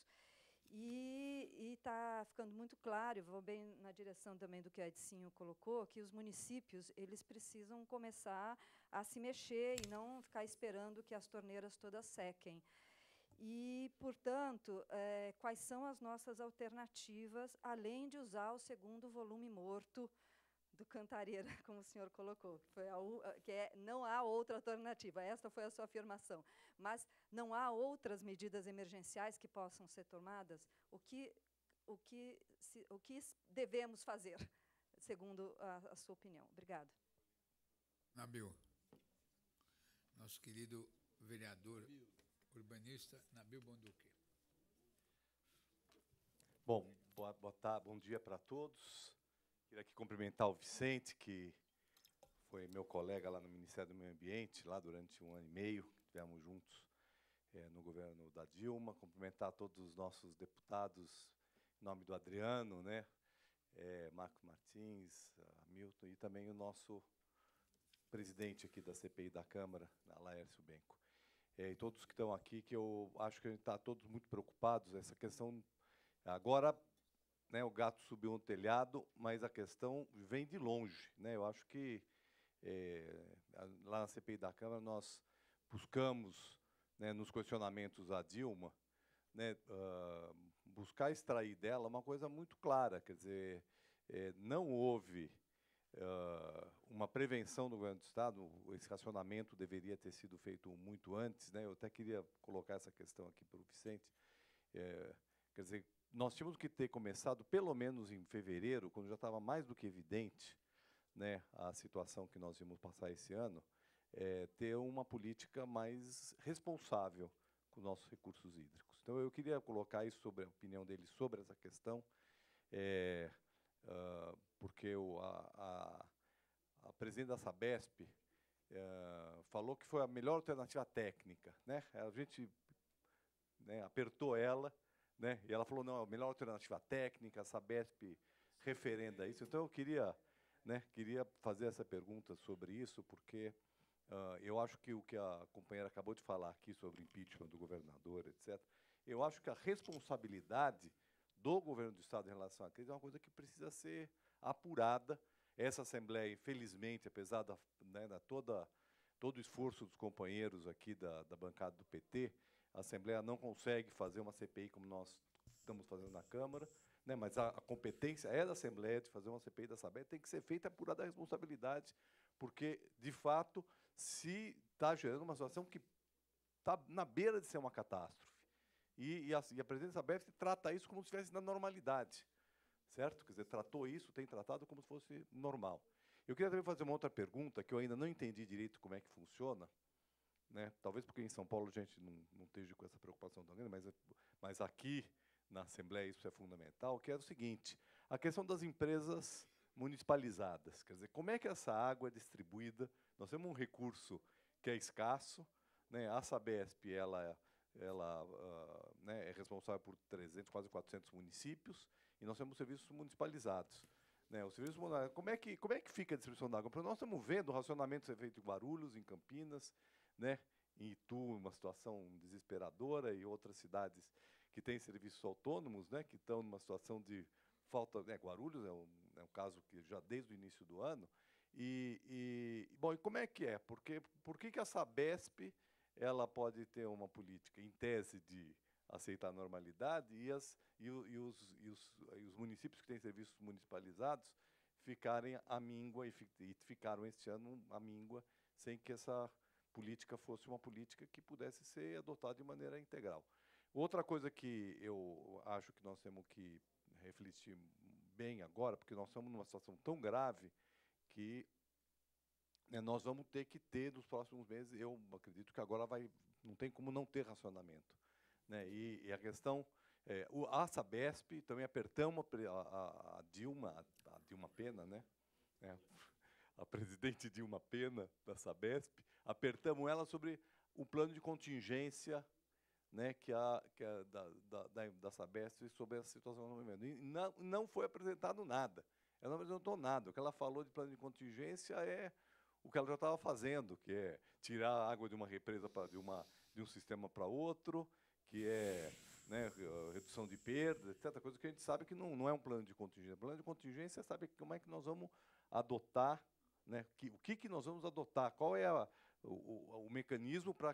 E está ficando muito claro, vou bem na direção também do que a Edicinho colocou, que os municípios eles precisam começar a se mexer e não ficar esperando que as torneiras todas sequem. E, portanto, é, quais são as nossas alternativas, além de usar o segundo volume morto do Cantareira, como o senhor colocou, que, foi a, que é, não há outra alternativa, esta foi a sua afirmação. Mas não há outras medidas emergenciais que possam ser tomadas? O que, o que, se, o que devemos fazer, segundo a, a sua opinião? Obrigada. Nabil, nosso querido vereador urbanista, Nabil Bonduque. Bom, boa, boa tarde, bom dia para todos. Queria aqui cumprimentar o Vicente, que foi meu colega lá no Ministério do Meio Ambiente, lá durante um ano e meio, que estivemos juntos é, no governo da Dilma. Cumprimentar todos os nossos deputados, em nome do Adriano, né, é, Marcos Martins, Hamilton, e também o nosso presidente aqui da C P I da Câmara, Laércio Benco. É, e todos que estão aqui, que eu acho que a gente está todos muito preocupados, essa questão agora... Né, o gato subiu no telhado, mas a questão vem de longe, né? Eu acho que é, lá na C P I da Câmara nós buscamos, né, nos questionamentos à Dilma, né, uh, buscar extrair dela uma coisa muito clara, quer dizer, é, não houve uh, uma prevenção do governo do Estado, esse racionamento deveria ter sido feito muito antes, né? Eu até queria colocar essa questão aqui para o Vicente, é, quer dizer, nós tínhamos que ter começado, pelo menos em fevereiro, quando já estava mais do que evidente, né, a situação que nós íamos passar esse ano, é, ter uma política mais responsável com os nossos recursos hídricos. Então, eu queria colocar isso sobre a opinião dele sobre essa questão, é, uh, porque o, a, a, a presidente da Sabesp uh, falou que foi a melhor alternativa técnica, né? A gente, né, apertou ela, né, e ela falou, não, a melhor alternativa técnica, a Sabesp referenda isso. Então, eu queria, né, queria fazer essa pergunta sobre isso, porque uh, eu acho que o que a companheira acabou de falar aqui sobre impeachment do governador, etcétera, eu acho que a responsabilidade do governo do Estado em relação à crise é uma coisa que precisa ser apurada. Essa Assembleia, infelizmente, apesar da, né, da toda, todo o esforço dos companheiros aqui da, da bancada do P T, a Assembleia não consegue fazer uma C P I como nós estamos fazendo na Câmara, né, mas a, a competência é da Assembleia de fazer uma C P I da Sabesp, tem que ser feita apurada a responsabilidade, porque, de fato, se está gerando uma situação que está na beira de ser uma catástrofe. E, e, a, e a presidente da Sabesp trata isso como se estivesse na normalidade, certo? Quer dizer, tratou isso, tem tratado como se fosse normal. Eu queria também fazer uma outra pergunta, que eu ainda não entendi direito como é que funciona, né? Talvez porque em São Paulo a gente não, não esteja com essa preocupação tão grande, mas, mas aqui na Assembleia isso é fundamental, que é o seguinte, a questão das empresas municipalizadas. Quer dizer, como é que essa água é distribuída? Nós temos um recurso que é escasso, né? A Sabesp ela, ela uh, né, é responsável por trezentos, quase quatrocentos municípios, e nós temos serviços municipalizados. Né? Os serviços, como, é que, como é que fica a distribuição da água? Porque nós estamos vendo o racionamento ser feito em Guarulhos, em Campinas, né? Em Itu, uma situação desesperadora, e outras cidades que têm serviços autônomos, né? Que estão numa situação de falta. Né? Guarulhos é um, é um caso que já desde o início do ano. E, e, bom, e como é que é? Porque, por que, que a Sabesp ela pode ter uma política, em tese, de aceitar a normalidade, e, as, e, o, e, os, e, os, e os municípios que têm serviços municipalizados ficarem à míngua, e, fi, e ficaram este ano à míngua, sem que essa política fosse uma política que pudesse ser adotada de maneira integral. Outra coisa que eu acho que nós temos que refletir bem agora, porque nós estamos numa situação tão grave que, né, nós vamos ter que ter, nos próximos meses, eu acredito que agora vai, não tem como não ter racionamento. Né? E, e a questão, é, o, a Sabesp, também apertamos a, a, a Dilma, a, a Dilma Pena, né? É, a presidente Dilma Pena, da Sabesp, apertamos ela sobre o plano de contingência, né, que a, que a da, da, da, da Sabesp sobre a situação do movimento. E não, não foi apresentado nada. Ela não apresentou nada. O que ela falou de plano de contingência é o que ela já estava fazendo, que é tirar a água de uma represa para de, uma, de um sistema para outro, que é, né, redução de perdas, etcétera. Coisa que a gente sabe que não, não é um plano de contingência. O plano de contingência sabe como é que nós vamos adotar, né, que, o que, que nós vamos adotar, qual é a, o, o, o mecanismo para,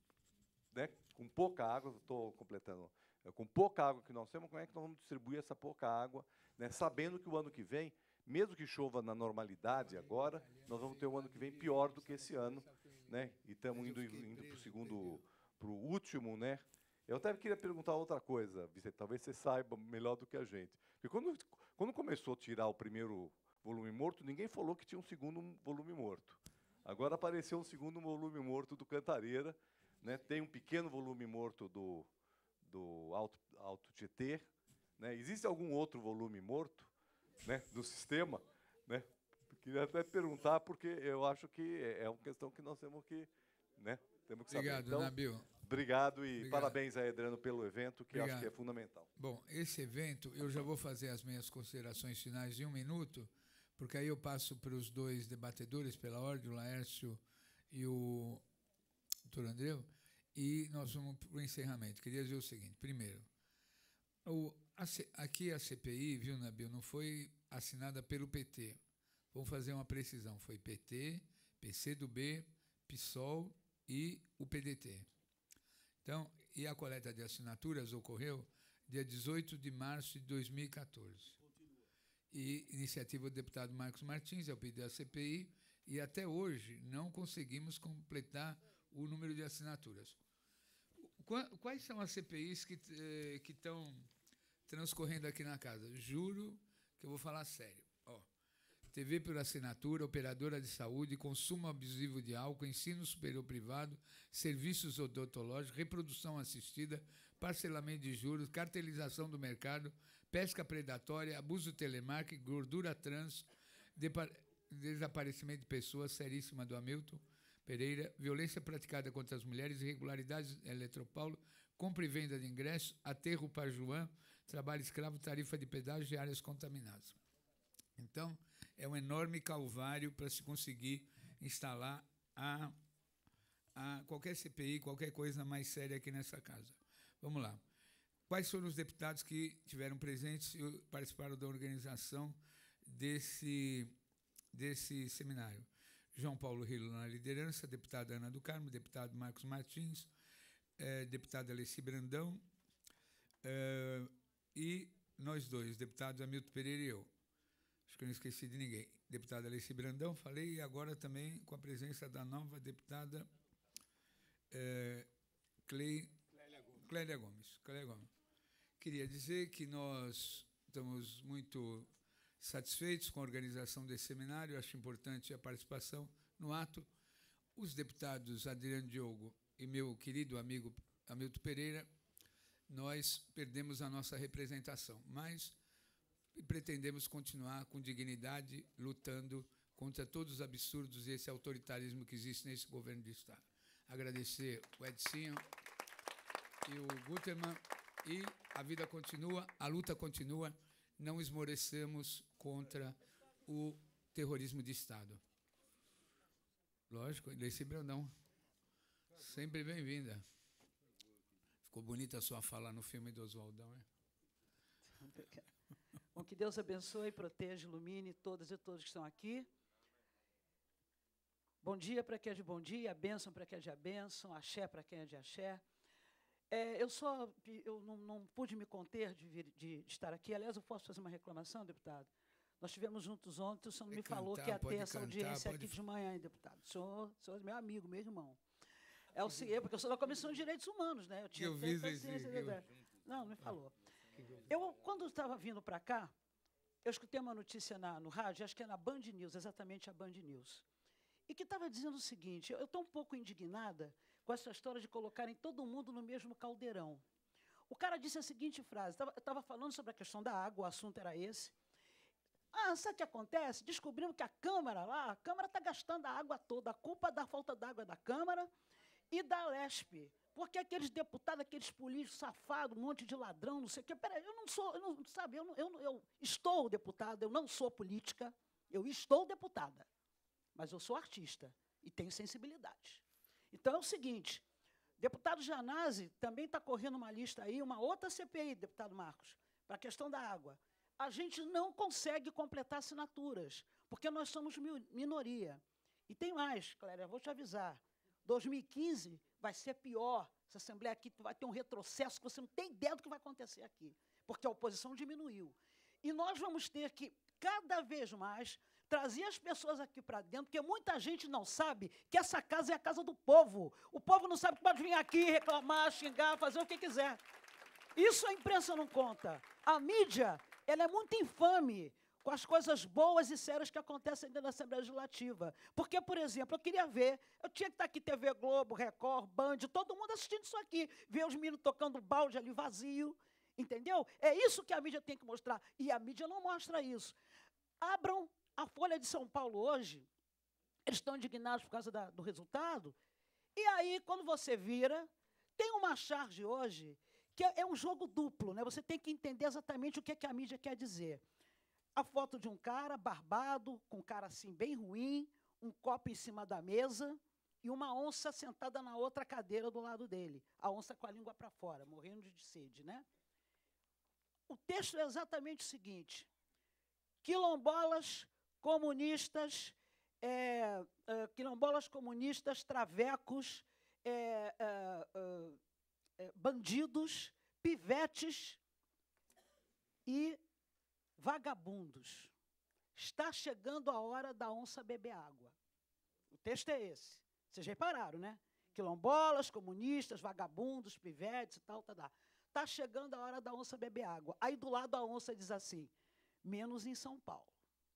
né, com pouca água, estou completando, com pouca água que nós temos, como é que nós vamos distribuir essa pouca água, né, sabendo que o ano que vem, mesmo que chova na normalidade agora, nós vamos ter um ano que vem pior do que esse ano, né, e estamos indo, indo para o segundo, para o último, né. Eu até queria perguntar outra coisa, Vicente, talvez você saiba melhor do que a gente. Porque quando, quando começou a tirar o primeiro volume morto, ninguém falou que tinha um segundo volume morto. Agora apareceu um segundo volume morto do Cantareira, né? Tem um pequeno volume morto do, do Alto, Alto Tietê. Né? Existe algum outro volume morto, né, do sistema? Né? Queria até perguntar, porque eu acho que é uma questão que nós temos que, né, temos que Obrigado, saber. Então, Nabil. Obrigado e Obrigado. Parabéns aí, Adriano, pelo evento, que Obrigado. acho que é fundamental. Bom, esse evento, eu já vou fazer as minhas considerações finais em um minuto, porque aí eu passo para os dois debatedores, pela ordem, o Laércio e o doutor Andreu, e nós vamos para o encerramento. Queria dizer o seguinte, primeiro, o, a, aqui a C P I, viu, Nabil, não foi assinada pelo P T. Vamos fazer uma precisão, foi P T, P C do B, PSOL e o P D T. Então, e a coleta de assinaturas ocorreu dia dezoito de março de dois mil e quatorze. E iniciativa do deputado Marcos Martins, é o pedido da C P I, e até hoje não conseguimos completar o número de assinaturas. Quais são as C P Is que eh, que estão transcorrendo aqui na casa? Juro que eu vou falar sério. Ó, T V por assinatura, operadora de saúde, consumo abusivo de álcool, ensino superior privado, serviços odontológicos, reprodução assistida, parcelamento de juros, cartelização do mercado, pesca predatória, abuso telemarketing, gordura trans, desaparecimento de pessoas, seríssima do Hamilton Pereira, violência praticada contra as mulheres, irregularidades Eletropaulo, compra e venda de ingressos, aterro Pajuã, trabalho escravo, tarifa de pedágio e áreas contaminadas. Então, é um enorme calvário para se conseguir instalar a, a qualquer C P I, qualquer coisa mais séria aqui nessa casa. Vamos lá. Quais foram os deputados que tiveram presentes e participaram da organização desse, desse seminário? João Paulo Rilo na liderança, deputada Ana do Carmo, deputado Marcos Martins, eh, deputada Alessi Brandão, eh, e nós dois, deputados Hamilton Pereira e eu. Acho que eu não esqueci de ninguém. Deputada Alessi Brandão, falei, e agora também com a presença da nova deputada eh, Clay, Clélia Gomes. Clélia Gomes. Queria dizer que nós estamos muito satisfeitos com a organização desse seminário. Acho importante a participação no ato. Os deputados Adriano Diogo e meu querido amigo Hamilton Pereira, nós perdemos a nossa representação, mas pretendemos continuar com dignidade, lutando contra todos os absurdos e esse autoritarismo que existe nesse governo de Estado. Agradecer o Edcinho e o Guterman, e a vida continua, a luta continua, não esmorecemos contra o terrorismo de Estado. Lógico, Leci Brandão, sempre bem-vinda. Ficou bonita a sua fala no filme do Oswaldão, hein? Bom, que Deus abençoe, proteja, ilumine todas e todos que estão aqui. Bom dia para quem é de bom dia, bênção para quem é de bênção, axé para quem é de axé. É, eu só eu não, não pude me conter de, vir, de estar aqui. Aliás, eu posso fazer uma reclamação, deputado? Nós estivemos juntos ontem, o senhor me falou que ia ter essa audiência aqui de manhã, hein, deputado. O senhor, o senhor é meu amigo, meu irmão. É o seguinte, porque eu sou da Comissão de Direitos Humanos, né? Eu tinha eu vi paciência. Eu... Não, não me falou. Eu, quando estava vindo para cá, eu escutei uma notícia na, no rádio, acho que é na Band News, exatamente a Band News, e que estava dizendo o seguinte: eu estou um pouco indignada com essa história de colocarem todo mundo no mesmo caldeirão. O cara disse a seguinte frase, eu estava falando sobre a questão da água, o assunto era esse. Ah, sabe o que acontece? Descobrimos que a Câmara lá, a Câmara está gastando a água toda, a culpa da falta d'água é da Câmara e da Lespe. Porque aqueles deputados, aqueles políticos safados, um monte de ladrão, não sei o quê. Peraí, eu não sou, eu não, sabe, eu, não, eu, eu estou deputada, eu não sou política, eu estou deputada, mas eu sou artista e tenho sensibilidade. Então é o seguinte, deputado Janazzi também está correndo uma lista aí, uma outra C P I, deputado Marcos, para a questão da água. A gente não consegue completar assinaturas, porque nós somos minoria. E tem mais, Clélia, vou te avisar, dois mil e quinze vai ser pior. Essa Assembleia aqui vai ter um retrocesso que você não tem ideia do que vai acontecer aqui, porque a oposição diminuiu. E nós vamos ter que, cada vez mais, trazer as pessoas aqui para dentro, porque muita gente não sabe que essa casa é a casa do povo. O povo não sabe que pode vir aqui reclamar, xingar, fazer o que quiser. Isso a imprensa não conta. A mídia, ela é muito infame com as coisas boas e sérias que acontecem dentro da Assembleia Legislativa. Porque, por exemplo, eu queria ver, eu tinha que estar aqui T V Globo, Record, Band, todo mundo assistindo isso aqui, ver os meninos tocando balde ali vazio, entendeu? É isso que a mídia tem que mostrar, e a mídia não mostra isso. Abram a Folha de São Paulo hoje, eles estão indignados por causa da, do resultado, e aí, quando você vira, tem uma charge hoje que é, é um jogo duplo, né? Você tem que entender exatamente o que, é que a mídia quer dizer. A foto de um cara barbado, com cara assim bem ruim, um copo em cima da mesa e uma onça sentada na outra cadeira do lado dele. A onça com a língua para fora, morrendo de sede, né? O texto é exatamente o seguinte: quilombolas, comunistas, é, é, quilombolas, comunistas, travecos, é, é, é, bandidos, pivetes e vagabundos. Está chegando a hora da onça beber água. O texto é esse. Vocês repararam, né? Quilombolas, comunistas, vagabundos, pivetes e tal, tal, tal. Está chegando a hora da onça beber água. Aí, do lado, a onça diz assim: menos em São Paulo.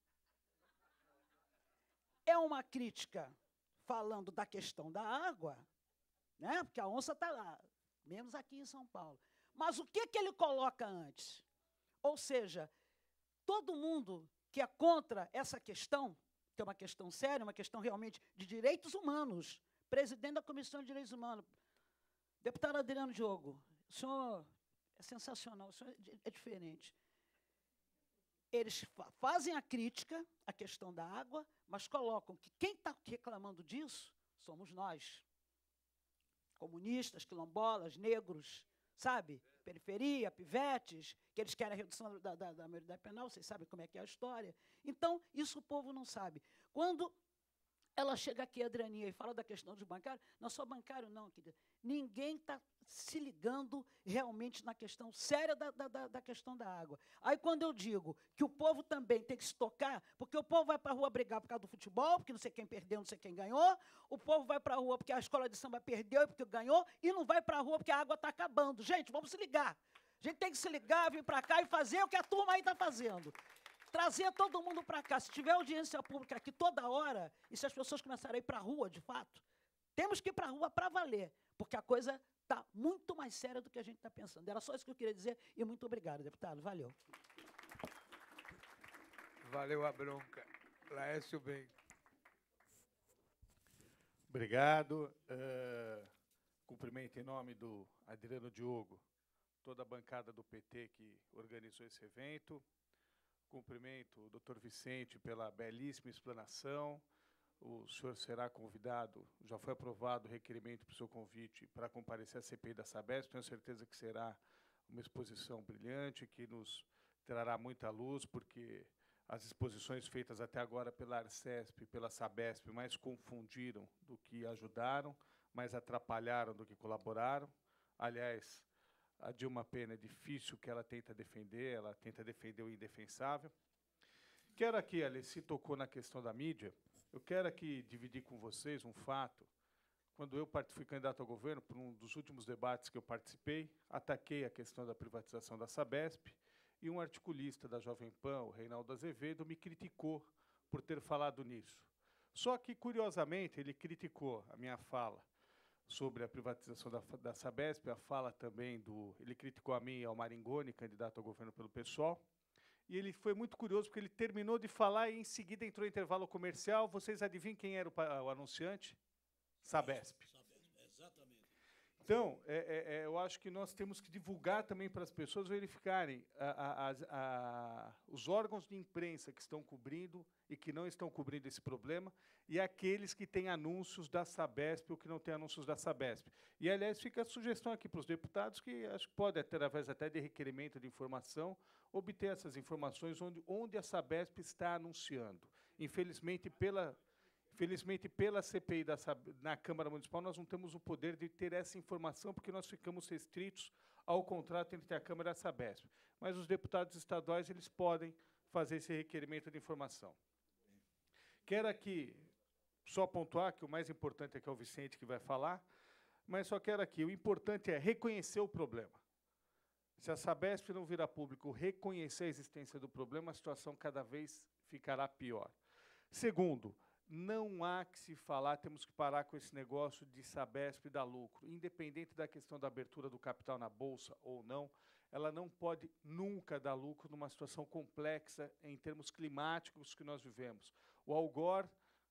É uma crítica falando da questão da água, né? Porque a onça está lá, menos aqui em São Paulo. Mas o que, que ele coloca antes? Ou seja, todo mundo que é contra essa questão, que é uma questão séria, uma questão realmente de direitos humanos, presidente da Comissão de Direitos Humanos, deputado Adriano Diogo, o senhor é sensacional, o senhor é diferente. Eles fa fazem a crítica à questão da água, mas colocam que quem está reclamando disso somos nós. Comunistas, quilombolas, negros, sabe? Periferia, pivetes, que eles querem a redução da, da, da maioridade penal, vocês sabem como é que é a história. Então, isso o povo não sabe. Quando ela chega aqui, a Adrianinha, e fala da questão dos bancários. Não só bancário, não, querida. Ninguém está se ligando realmente na questão séria da, da, da questão da água. Aí, quando eu digo que o povo também tem que se tocar, porque o povo vai para a rua brigar por causa do futebol, porque não sei quem perdeu, não sei quem ganhou, o povo vai para a rua porque a escola de samba perdeu e porque ganhou, e não vai para a rua porque a água está acabando. Gente, vamos se ligar. A gente tem que se ligar, vir para cá e fazer o que a turma aí está fazendo. Trazer todo mundo para cá. Se tiver audiência pública aqui toda hora, e se as pessoas começarem a ir para a rua, de fato, temos que ir para a rua para valer, porque a coisa está muito mais séria do que a gente está pensando. Era só isso que eu queria dizer, e muito obrigado, deputado. Valeu. Valeu a bronca. Laércio Bem. Obrigado. Uh, cumprimento em nome do Adriano Diogo, toda a bancada do P T que organizou esse evento. Cumprimento o doutor Vicente pela belíssima explanação. O senhor será convidado, já foi aprovado o requerimento para o seu convite para comparecer à C P I da Sabesp. Tenho certeza que será uma exposição brilhante, que nos trará muita luz, porque as exposições feitas até agora pela Arcesp e pela Sabesp mais confundiram do que ajudaram, mais atrapalharam do que colaboraram. Aliás, a Dilma Pena é difícil que ela tenta defender, ela tenta defender o indefensável. Quero aqui, Alice, se tocou na questão da mídia, eu quero aqui dividir com vocês um fato. Quando eu fui candidato ao governo, por um dos últimos debates que eu participei, ataquei a questão da privatização da Sabesp, e um articulista da Jovem Pan, o Reinaldo Azevedo, me criticou por ter falado nisso. Só que, curiosamente, ele criticou a minha fala sobre a privatização da, da Sabesp, a fala também do... Ele criticou a mim e ao Maringoni, candidato ao governo pelo PSOL, e ele foi muito curioso, porque ele terminou de falar e, em seguida, entrou em intervalo comercial. Vocês adivinham quem era o, o anunciante? Sabesp. Sabesp, exatamente. Então, é, é, é, eu acho que nós temos que divulgar também para as pessoas verificarem a, a, a, a, os órgãos de imprensa que estão cobrindo e que não estão cobrindo esse problema, e aqueles que têm anúncios da Sabesp ou que não têm anúncios da Sabesp. E, aliás, fica a sugestão aqui para os deputados, que acho que pode, através até de requerimento de informação, obter essas informações onde, onde a Sabesp está anunciando. Infelizmente, pela... Felizmente, pela C P I da, na Câmara Municipal, nós não temos o poder de ter essa informação, porque nós ficamos restritos ao contrato entre a Câmara e a Sabesp. Mas os deputados estaduais, eles podem fazer esse requerimento de informação. Quero aqui só pontuar que o mais importante é que é o Vicente que vai falar, mas só quero aqui, o importante é reconhecer o problema. Se a Sabesp não virar público, reconhecer a existência do problema, a situação cada vez ficará pior. Segundo, não há que se falar, temos que parar com esse negócio de Sabesp dar lucro. Independente da questão da abertura do capital na Bolsa ou não, ela não pode nunca dar lucro numa situação complexa em termos climáticos que nós vivemos. O Al Gore,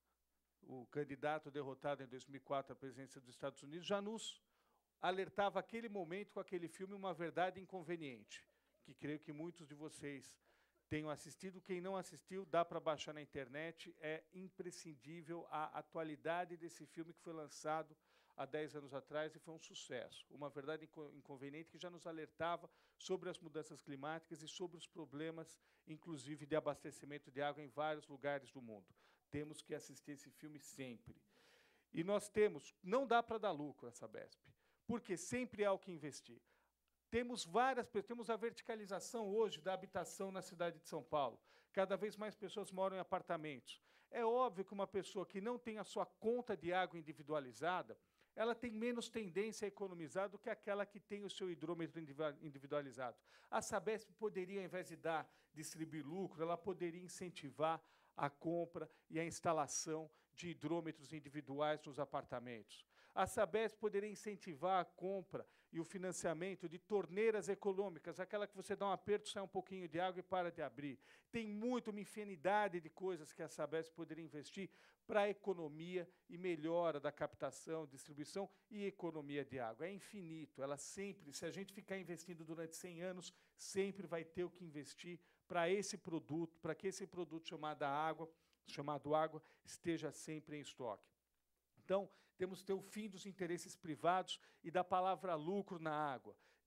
o candidato derrotado em dois mil e quatro à presidência dos Estados Unidos, já nos alertava aquele momento com aquele filme Uma Verdade Inconveniente, que creio que muitos de vocês tenham assistido. Quem não assistiu, dá para baixar na internet. É imprescindível a atualidade desse filme, que foi lançado há dez anos atrás e foi um sucesso. Uma Verdade Inconveniente, que já nos alertava sobre as mudanças climáticas e sobre os problemas, inclusive, de abastecimento de água em vários lugares do mundo. Temos que assistir esse filme sempre. E nós temos, não dá para dar lucro a Sabesp, porque sempre há o que investir. Temos várias, temos a verticalização hoje da habitação na cidade de São Paulo. Cada vez mais pessoas moram em apartamentos. É óbvio que uma pessoa que não tem a sua conta de água individualizada, ela tem menos tendência a economizar do que aquela que tem o seu hidrômetro individualizado. A Sabesp poderia, ao invés de dar, distribuir lucro, ela poderia incentivar a compra e a instalação de hidrômetros individuais nos apartamentos. A Sabesp poderia incentivar a compra e o financiamento de torneiras econômicas, aquela que você dá um aperto, sai um pouquinho de água e para de abrir. Tem muito, uma infinidade de coisas que a Sabesp poderia investir para a economia e melhora da captação, distribuição e economia de água. É infinito. Ela sempre, se a gente ficar investindo durante cem anos, sempre vai ter o que investir para esse produto, para que esse produto chamado água, chamado água esteja sempre em estoque. Então, temos que ter o fim dos interesses privados e da palavra lucro na água.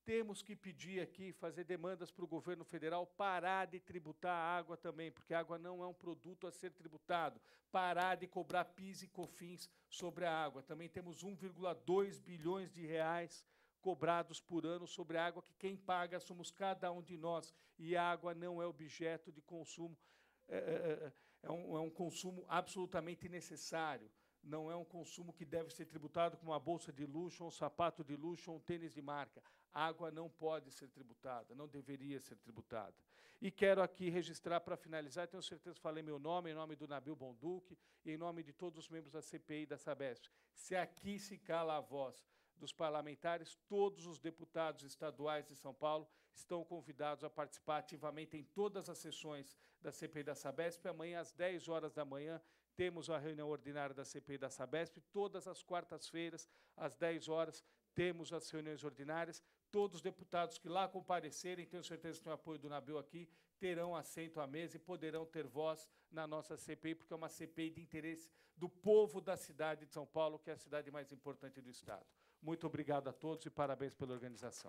temos que pedir aqui, fazer demandas para o governo federal parar de tributar a água também, porque a água não é um produto a ser tributado. Parar de cobrar PIS e COFINS sobre a água. Também temos um vírgula dois bilhões de reais cobrados por ano sobre a água, que quem paga somos cada um de nós. E a água não é objeto de consumo, é, é, é, um, é um consumo absolutamente necessário. Não é um consumo que deve ser tributado como uma bolsa de luxo, um sapato de luxo, um tênis de marca. A água não pode ser tributada, não deveria ser tributada. E quero aqui registrar, para finalizar, tenho certeza que falei meu nome, em nome do Nabil Bonduque e em nome de todos os membros da C P I e da Sabesp. Se aqui se cala a voz dos parlamentares, todos os deputados estaduais de São Paulo estão convidados a participar ativamente em todas as sessões da C P I da Sabesp. Amanhã, às dez horas da manhã, temos a reunião ordinária da C P I da Sabesp. Todas as quartas-feiras, às dez horas, temos as reuniões ordinárias. Todos os deputados que lá comparecerem, tenho certeza que tem o apoio do Nabil aqui, terão assento à mesa e poderão ter voz na nossa C P I, porque é uma C P I de interesse do povo da cidade de São Paulo, que é a cidade mais importante do Estado. Muito obrigado a todos e parabéns pela organização.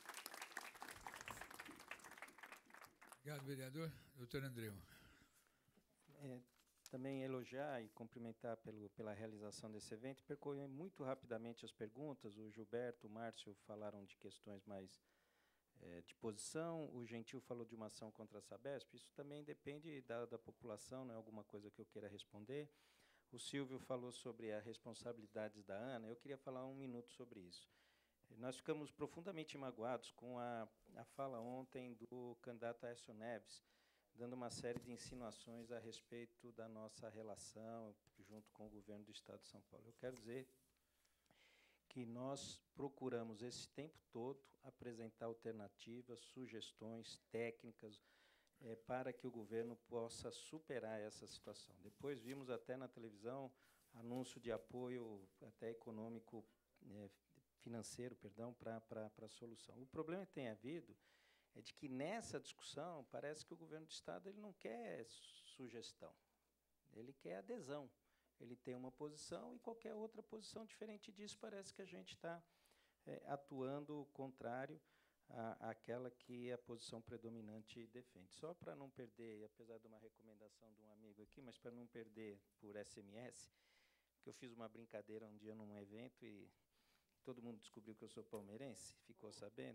Obrigado, vereador. Doutor Andreu. É, também elogiar e cumprimentar pelo, pela realização desse evento, percorrer muito rapidamente as perguntas. O Gilberto, o Márcio falaram de questões mais é, de posição, o Gentil falou de uma ação contra a Sabesp. Isso também depende da, da população, não é alguma coisa que eu queira responder. O Silvio falou sobre as responsabilidades da ANA. Eu queria falar um minuto sobre isso. Nós ficamos profundamente magoados com a, a fala ontem do candidato Aécio Neves, dando uma série de insinuações a respeito da nossa relação junto com o governo do Estado de São Paulo. Eu quero dizer que nós procuramos, esse tempo todo, apresentar alternativas, sugestões técnicas, é, para que o governo possa superar essa situação. Depois vimos até na televisão anúncio de apoio até econômico, é, financeiro, perdão, para a solução. O problema que tem havido é de que, nessa discussão, parece que o governo do Estado ele não quer sugestão, ele quer adesão. Ele tem uma posição e qualquer outra posição diferente disso, parece que a gente está é, atuando contrário à, àquela que a posição predominante defende. Só para não perder, apesar de uma recomendação de um amigo aqui, mas para não perder por S M S, que eu fiz uma brincadeira um dia num evento e todo mundo descobriu que eu sou palmeirense, ficou sabendo?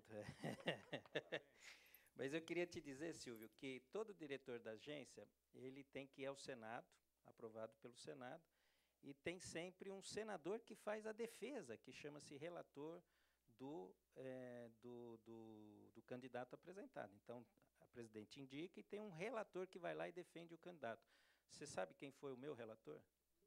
Mas eu queria te dizer, Silvio, que todo diretor da agência, ele tem que ir ao Senado, aprovado pelo Senado, e tem sempre um senador que faz a defesa, que chama-se relator do, é, do, do, do candidato apresentado. Então, a presidente indica e tem um relator que vai lá e defende o candidato. Você sabe quem foi o meu relator?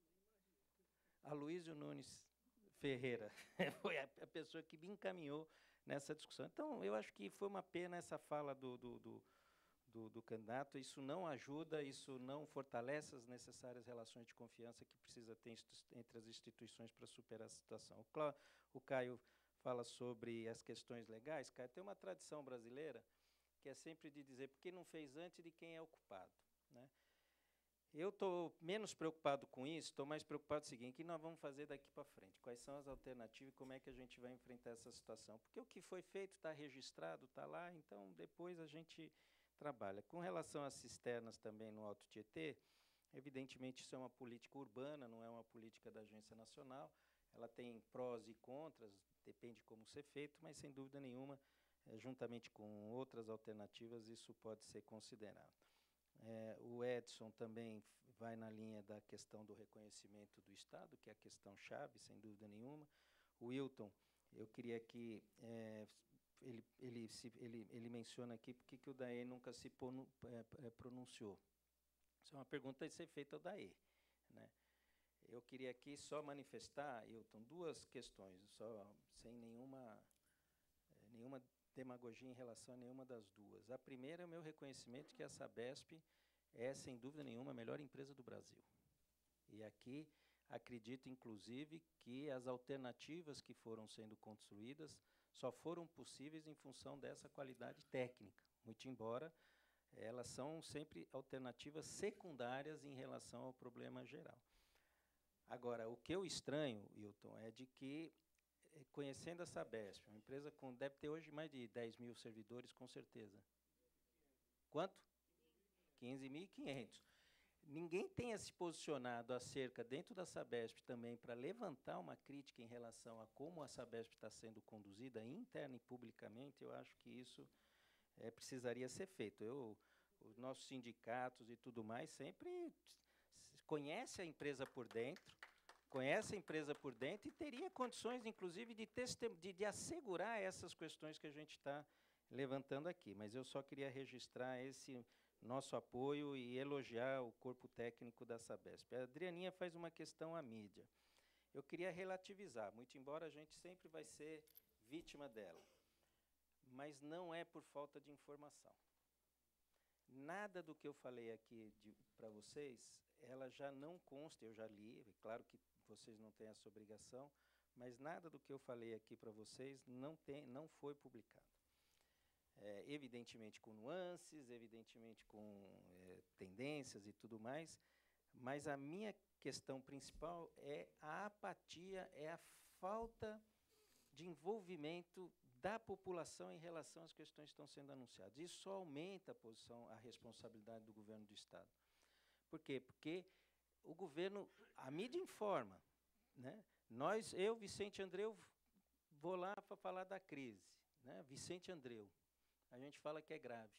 Aloysio Nunes Ferreira. Foi a, a pessoa que me encaminhou nessa discussão. Então, eu acho que foi uma pena essa fala do, do, do, do, do candidato. Isso não ajuda, isso não fortalece as necessárias relações de confiança que precisa ter entre as instituições para superar a situação. O, Clá, o Caio fala sobre as questões legais. Caio, tem uma tradição brasileira que é sempre de dizer por que não fez antes de quem é o culpado, né? Eu estou menos preocupado com isso, estou mais preocupado com o seguinte: o que nós vamos fazer daqui para frente? Quais são as alternativas e como é que a gente vai enfrentar essa situação? Porque o que foi feito está registrado, está lá, então depois a gente trabalha. Com relação às cisternas também no Alto Tietê, evidentemente isso é uma política urbana, não é uma política da Agência Nacional. Ela tem prós e contras, depende de como ser feito, mas sem dúvida nenhuma, é, juntamente com outras alternativas, isso pode ser considerado. É, o Edson também vai na linha da questão do reconhecimento do Estado, que é a questão chave, sem dúvida nenhuma. O Wilton, eu queria que é, ele, ele, se, ele, ele menciona aqui por que o D A E nunca se ponu, é, é, pronunciou. Isso é uma pergunta a ser feita ao D A E, né? Eu queria aqui só manifestar, Wilton, duas questões, só, sem nenhuma, é, nenhuma demagogia em relação a nenhuma das duas. A primeira é o meu reconhecimento que a Sabesp é, sem dúvida nenhuma, a melhor empresa do Brasil. E aqui acredito, inclusive, que as alternativas que foram sendo construídas só foram possíveis em função dessa qualidade técnica, muito embora elas são sempre alternativas secundárias em relação ao problema geral. Agora, o que eu estranho, Wilton, é de que eh, conhecendo a Sabesp, uma empresa com, deve ter hoje mais de dez mil servidores, com certeza. Quanto? quinze mil e quinhentos. Ninguém tenha se posicionado acerca, dentro da Sabesp também, para levantar uma crítica em relação a como a Sabesp está sendo conduzida, interna e publicamente, eu acho que isso é, precisaria ser feito. Eu, os nossos sindicatos e tudo mais sempre conhecem a empresa por dentro, conhece a empresa por dentro e teria condições, inclusive, de, de, de assegurar essas questões que a gente está levantando aqui. Mas eu só queria registrar esse nosso apoio e elogiar o corpo técnico da Sabesp. A Adrianinha faz uma questão à mídia. Eu queria relativizar, muito embora a gente sempre vai ser vítima dela, mas não é por falta de informação. Nada do que eu falei aqui para vocês, ela já não consta, eu já li, é claro que vocês não têm essa obrigação, mas nada do que eu falei aqui para vocês não, tem, não foi publicado. É, evidentemente com nuances, evidentemente com é, tendências e tudo mais, mas a minha questão principal é a apatia, é a falta de envolvimento da população em relação às questões que estão sendo anunciadas. Isso só aumenta a posição, a responsabilidade do governo do Estado. Por quê? Porque o governo, a mídia informa, né? Nós, eu, Vicente Andreu, vou lá para falar da crise, né? Vicente Andreu. A gente fala que é grave.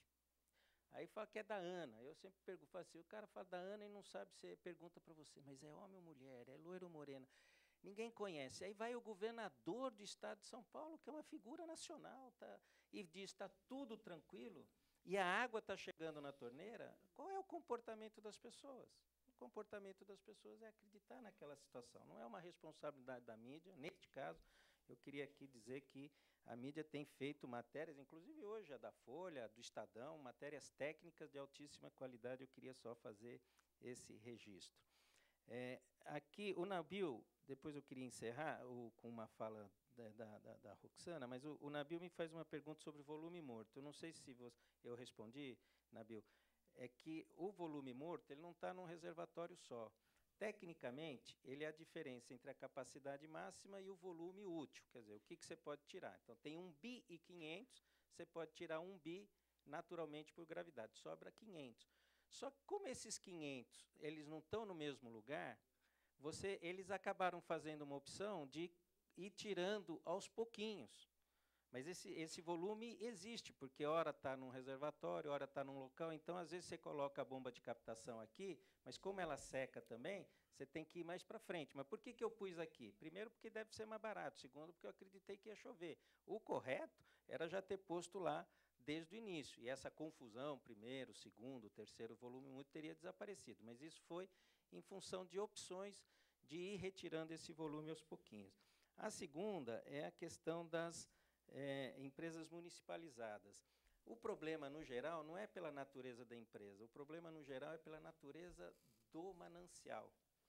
Aí fala que é da Ana. Eu sempre pergunto assim, o cara fala da Ana e não sabe se pergunta para você, mas é homem ou mulher, é loiro ou morena? Ninguém conhece. Aí vai o governador do estado de São Paulo, que é uma figura nacional, tá, e diz, está tudo tranquilo, e a água está chegando na torneira. Qual é o comportamento das pessoas? O comportamento das pessoas é acreditar naquela situação. Não é uma responsabilidade da mídia. Neste caso, eu queria aqui dizer que a mídia tem feito matérias, inclusive hoje a da Folha, do Estadão, matérias técnicas de altíssima qualidade. Eu queria só fazer esse registro. É, aqui, o Nabil, depois eu queria encerrar o, com uma fala da, da, da, da Roxana, mas o, o Nabil me faz uma pergunta sobre volume morto. Eu não sei se você, eu respondi, Nabil. É que o volume morto ele não está num reservatório só. Tecnicamente, ele é a diferença entre a capacidade máxima e o volume útil. Quer dizer, o que, que você pode tirar? Então, tem um bi e quinhentos, você pode tirar um bi naturalmente por gravidade, sobra quinhentos. Só que como esses quinhentos eles não estão no mesmo lugar, você, eles acabaram fazendo uma opção de ir tirando aos pouquinhos. Mas esse, esse volume existe, porque ora está num reservatório, ora está num local, então, às vezes, você coloca a bomba de captação aqui, mas como ela seca também, você tem que ir mais para frente. Mas por que, que eu pus aqui? Primeiro, porque deve ser mais barato. Segundo, porque eu acreditei que ia chover. O correto era já ter posto lá desde o início. E essa confusão, primeiro, segundo, terceiro volume, muito teria desaparecido. Mas isso foi em função de opções de ir retirando esse volume aos pouquinhos. A segunda é a questão das É, empresas municipalizadas. O problema, no geral, não é pela natureza da empresa, o problema, no geral, é pela natureza do manancial.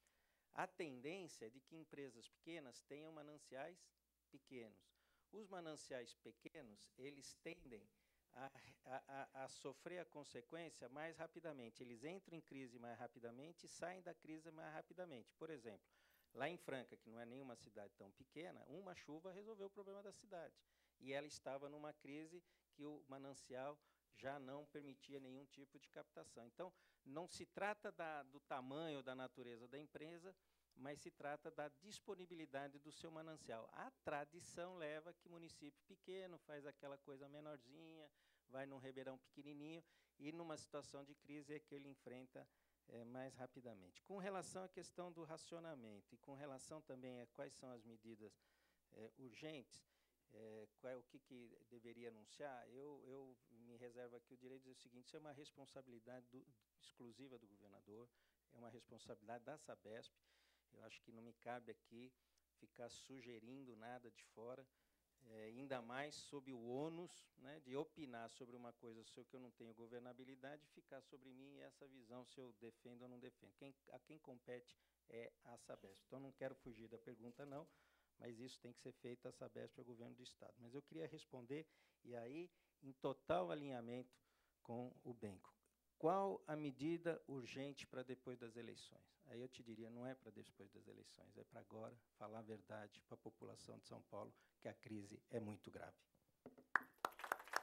A tendência é de que empresas pequenas tenham mananciais pequenos. Os mananciais pequenos, eles tendem a, a, a sofrer a consequência mais rapidamente. Eles entram em crise mais rapidamente e saem da crise mais rapidamente. Por exemplo, lá em Franca, que não é nenhuma cidade tão pequena, uma chuva resolveu o problema da cidade. E ela estava numa crise que o manancial já não permitia nenhum tipo de captação. Então, não se trata da, do tamanho, da natureza da empresa, mas se trata da disponibilidade do seu manancial. A tradição leva que município pequeno faz aquela coisa menorzinha, vai num ribeirão pequenininho, e numa situação de crise é que ele enfrenta é, mais rapidamente. Com relação à questão do racionamento, e com relação também a quais são as medidas é, urgentes, É, qual é, o que, que deveria anunciar, eu, eu me reservo aqui o direito de dizer o seguinte, isso é uma responsabilidade do, exclusiva do governador, é uma responsabilidade da Sabesp, eu acho que não me cabe aqui ficar sugerindo nada de fora, é, ainda mais sob o ônus, né, de opinar sobre uma coisa sobre que eu não tenho governabilidade, ficar sobre mim e essa visão se eu defendo ou não defendo. Quem, a quem compete é a Sabesp. Então, não quero fugir da pergunta, não, mas isso tem que ser feito a Sabesp ao governo do Estado. Mas eu queria responder, e aí, em total alinhamento com o Benco. qual a medida urgente para depois das eleições? Aí eu te diria, não é para depois das eleições, é para agora falar a verdade para a população de São Paulo, que a crise é muito grave.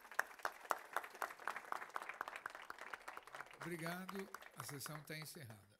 Obrigado. A sessão está encerrada.